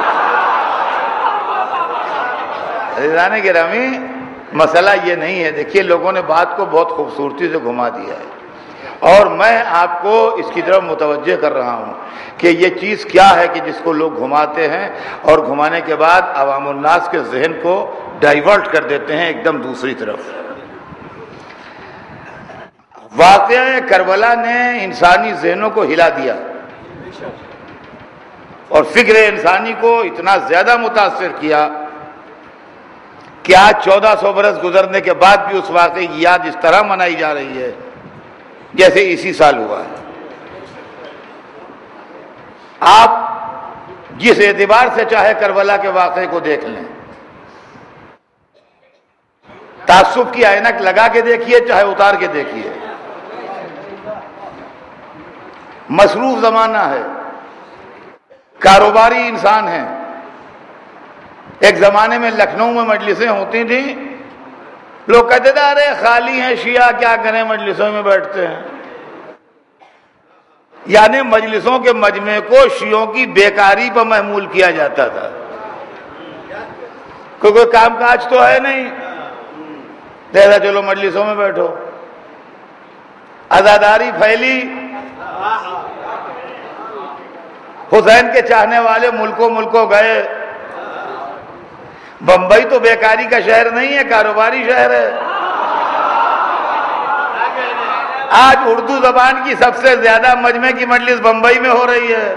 عزیزان گرامی، مسئلہ یہ نہیں ہے، دیکھیے لوگوں نے بات کو بہت خوبصورتی سے گھما دیا ہے، اور میں آپ کو اس کی طرف متوجہ کر رہا ہوں کہ یہ چیز کیا ہے کہ جس کو لوگ گھماتے ہیں اور گھمانے کے بعد عوام الناس کے ذہن کو ڈائیورٹ کر دیتے ہیں ایک دم دوسری طرف۔ واقعہ کربلا نے انسانی ذہنوں کو ہلا دیا اور فکر انسانی کو اتنا زیادہ متاثر کیا کہ آج 1400 برس گزرنے کے بعد بھی اس واقعے کی یاد اس طرح منائی جا رہی ہے جیسے اسی سال ہوا ہے۔ آپ جس اعتبار سے چاہے کربلا کے واقعے کو دیکھ لیں، تعصب کی عینک لگا کے دیکھیے چاہے اتار کے دیکھیے، مصروف زمانہ ہے، کاروباری انسان ہیں۔ ایک زمانے میں لکھنؤ میں مجلسیں ہوتی تھیں، لوگ کہتے تھے ارے خالی ہیں شیعہ، کیا کریں مجلسوں میں بیٹھتے ہیں۔ یعنی مجلسوں کے مجمع کو شیعوں کی بیکاری پر محمول کیا جاتا تھا، کوئی کام کاج تو ہے نہیں، لہذا چلو مجلسوں میں بیٹھو۔ عزاداری پھیلی، حسین کے چاہنے والے ملکوں گئے۔ بمبئی تو بیکاری کا شہر نہیں ہے، کاروباری شہر ہے۔ آج اردو زبان کی سب سے زیادہ مجمع کی مجلس بمبئی میں ہو رہی ہے۔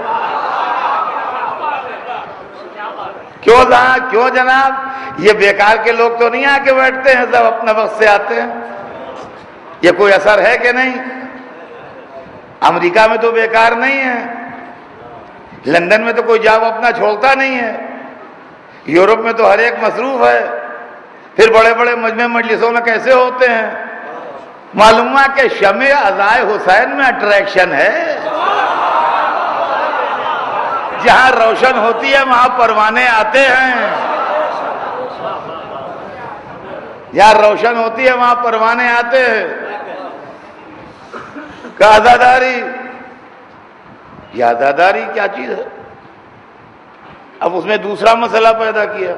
کیوں جناب؟ یہ بیکار کے لوگ تو نہیں آ کے بیٹھتے ہیں، سب اپنے وقت سے آتے ہیں۔ یہ کوئی اثر ہے کہ نہیں؟ امریکہ میں تو بیکار نہیں ہے، لندن میں تو کوئی جاب اپنا چھوڑتا نہیں ہے، یورپ میں تو ہر ایک مصروف ہے۔ پھر بڑے بڑے مجمع مجلسوں میں کیسے ہوتے ہیں؟ معلوم ہوا کہ شمع عزائے حسین میں اٹریکشن ہے، جہاں روشن ہوتی ہے وہاں پروانے آتے ہیں، جہاں روشن ہوتی ہے وہاں پروانے آتے ہیں۔ کہ عزاداری، یہ عزاداری کیا چیز ہے؟ اب اس میں دوسرا مسئلہ پیدا کیا،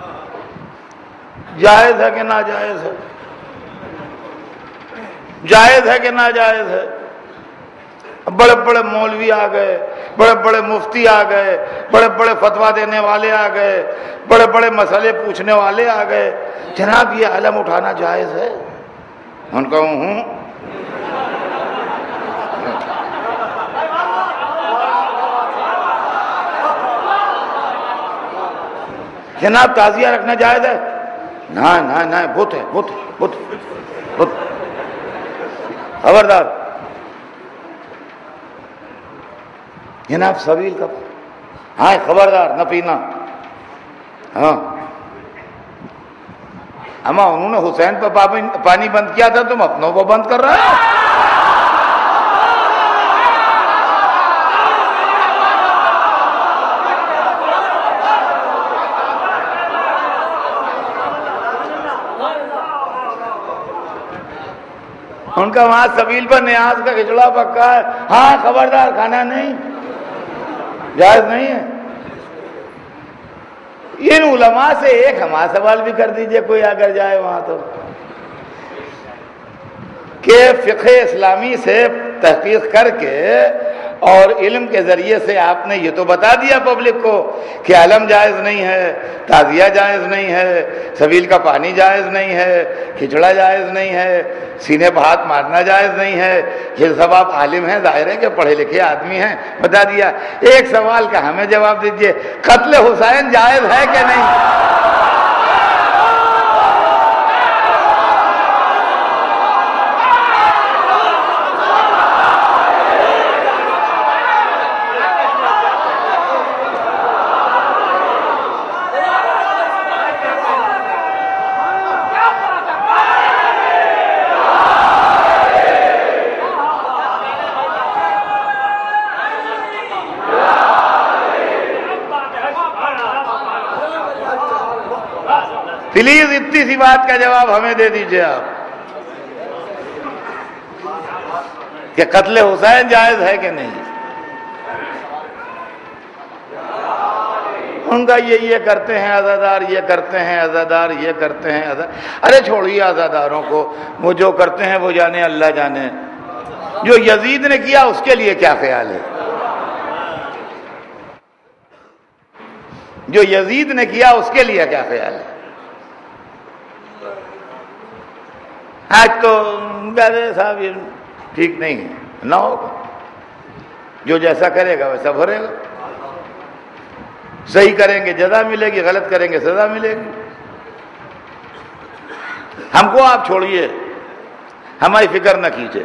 جائز ہے کہ ناجائز ہے، جائز ہے کہ ناجائز ہے۔ بڑے بڑے مولوی آ گئے، بڑے بڑے مفتی آ گئے، بڑے بڑے فتویٰ دینے والے آ گئے، بڑے بڑے مسئلے پوچھنے والے آ گئے، جناب یہ علم اٹھانا جائز ہے؟ ان کا ہوں جناب تعزیہ رکھنا جائز ہے؟ نہ بت ہے، بت خبردار۔ جناب سبیل کا، ہاں خبردار نہ پینا۔ ہاں اما انہوں نے حسین پہ پانی بند کیا تھا، تم اپنوں کو بند کر رہے ہو۔ ان کا وہاں سبیل پر نیاز کا کھچڑا پکا ہے، ہاں خبردار کھانا نہیں، جائز نہیں ہے۔ ان علماء سے ایک ہمارا سوال بھی کر دیجئے کوئی اگر جائے وہاں تو، کہ فقہ اسلامی سے تحقیق کر کے اور علم کے ذریعے سے آپ نے یہ تو بتا دیا پبلک کو کہ علم جائز نہیں ہے، تعزیہ جائز نہیں ہے، سبیل کا پانی جائز نہیں ہے، کھچڑا جائز نہیں ہے، سینے پہ ہاتھ مارنا جائز نہیں ہے، یہ سب آپ عالم ہیں، ظاہر ہے کہ پڑھے لکھے آدمی ہیں، بتا دیا۔ ایک سوال کا ہمیں جواب دیجئے، قتل حسین جائز ہے کہ نہیں؟ پلیز اتنی سی بات کا جواب ہمیں دے دیجئے آپ کہ قتل حسین جائز ہے کہ نہیں؟ ان کا یہ کرتے ہیں عزادار، یہ کرتے ہیں عزادار، یہ کرتے ہیں ارے چھوڑیے عزاداروں کو، وہ جو کرتے ہیں وہ جانے، اللہ جانے۔ جو یزید نے کیا اس کے لیے کیا خیال ہے؟ جو یزید نے کیا اس کے لیے کیا خیال ہے؟ آج تو صاحب یہ ٹھیک نہیں ہے، نہ ہوگا، جو جیسا کرے گا ویسا بھرے گا۔ صحیح کریں گے جزا ملے گی، غلط کریں گے سزا ملے گی۔ ہم کو آپ چھوڑیے، ہماری فکر نہ کیجیے،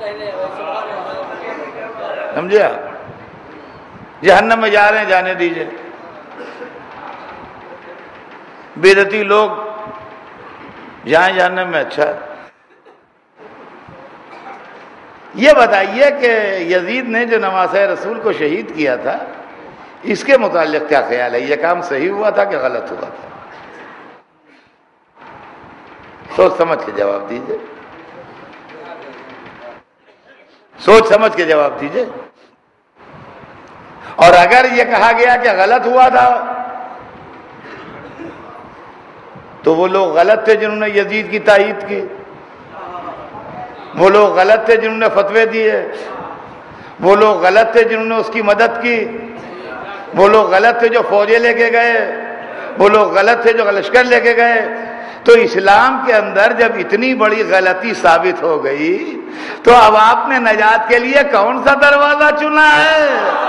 سمجھے آپ؟ جہنم میں جا رہے ہیں جانے دیجیے، بدعتی لوگ جائیں جہنم میں، اچھا ہے۔ یہ بتائیے کہ یزید نے جو نواسہ رسول کو شہید کیا تھا اس کے متعلق کیا خیال ہے؟ یہ کام صحیح ہوا تھا کہ غلط ہوا تھا؟ سوچ سمجھ کے جواب دیجئے، سوچ سمجھ کے جواب دیجئے۔ اور اگر یہ کہا گیا کہ غلط ہوا تھا تو وہ لوگ غلط تھے جنہوں نے یزید کی تائید کی، وہ لوگ غلط تھے جنہوں نے فتوے دیے، وہ لوگ غلط تھے جنہوں نے اس کی مدد کی، وہ لوگ غلط تھے جو فوجیں لے کے گئے، وہ لوگ غلط تھے جو لشکر لے کے گئے۔ تو اسلام کے اندر جب اتنی بڑی غلطی ثابت ہو گئی تو اب آپ نے نجات کے لیے کون سا دروازہ چنا ہے؟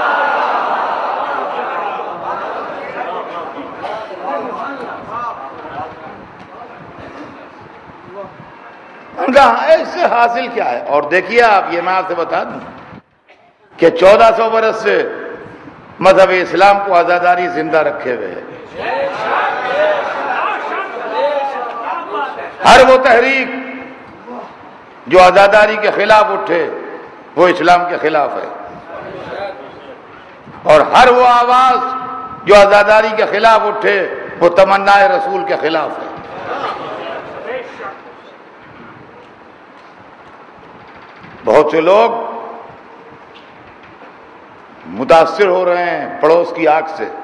ان کا اس سے حاصل کیا ہے؟ اور دیکھیے آپ، یہ میں آپ سے بتا دوں کہ 1400 برس سے مذہب اسلام کو آزاداری زندہ رکھے ہوئے ہے۔ ہر وہ تحریک جو آزاداری کے خلاف اٹھے وہ اسلام کے خلاف ہے، اور ہر وہ آواز جو آزاداری کے خلاف اٹھے وہ تمنا رسول کے خلاف ہے۔ بہت سے لوگ متاثر ہو رہے ہیں پڑوس کی آگ سے،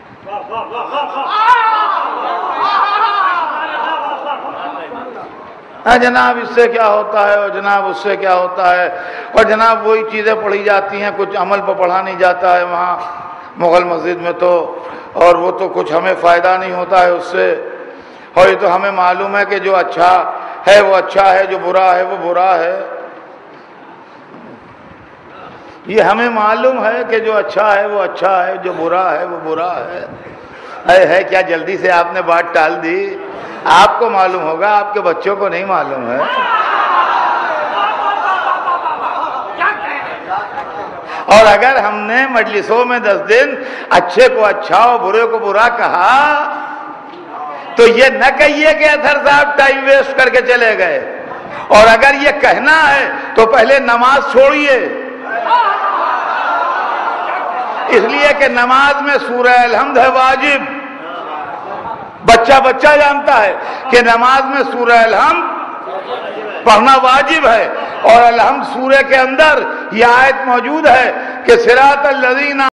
جناب اس سے کیا ہوتا ہے، اور جناب اس سے کیا ہوتا ہے، اور جناب وہی چیزیں پڑھی جاتی ہیں، کچھ عمل پہ پڑھا نہیں جاتا ہے وہاں مغل مسجد میں تو، اور وہ تو کچھ ہمیں فائدہ نہیں ہوتا ہے اس سے، اور یہ تو ہمیں معلوم ہے کہ جو اچھا ہے وہ اچھا ہے، جو برا ہے وہ برا ہے۔ یہ ہمیں معلوم ہے کہ جو اچھا ہے وہ اچھا ہے، جو برا ہے وہ برا ہے۔ ہے کیا جلدی سے آپ نے بات ٹال دی؟ آپ کو معلوم ہوگا، آپ کے بچوں کو نہیں معلوم ہے۔ اور اگر ہم نے مجلسوں میں 10 دن اچھے کو اچھا اور برے کو برا کہا تو یہ نہ کہیے کہ اطہر صاحب ٹائم ویسٹ کر کے چلے گئے، اور اگر یہ کہنا ہے تو پہلے نماز چھوڑیے، اس لیے کہ نماز میں سورہ الحمد ہے واجب۔ بچہ جانتا ہے کہ نماز میں سورہ الحمد پڑھنا واجب ہے، اور الحمد سورہ کے اندر یہ آیت موجود ہے کہ صراط الذین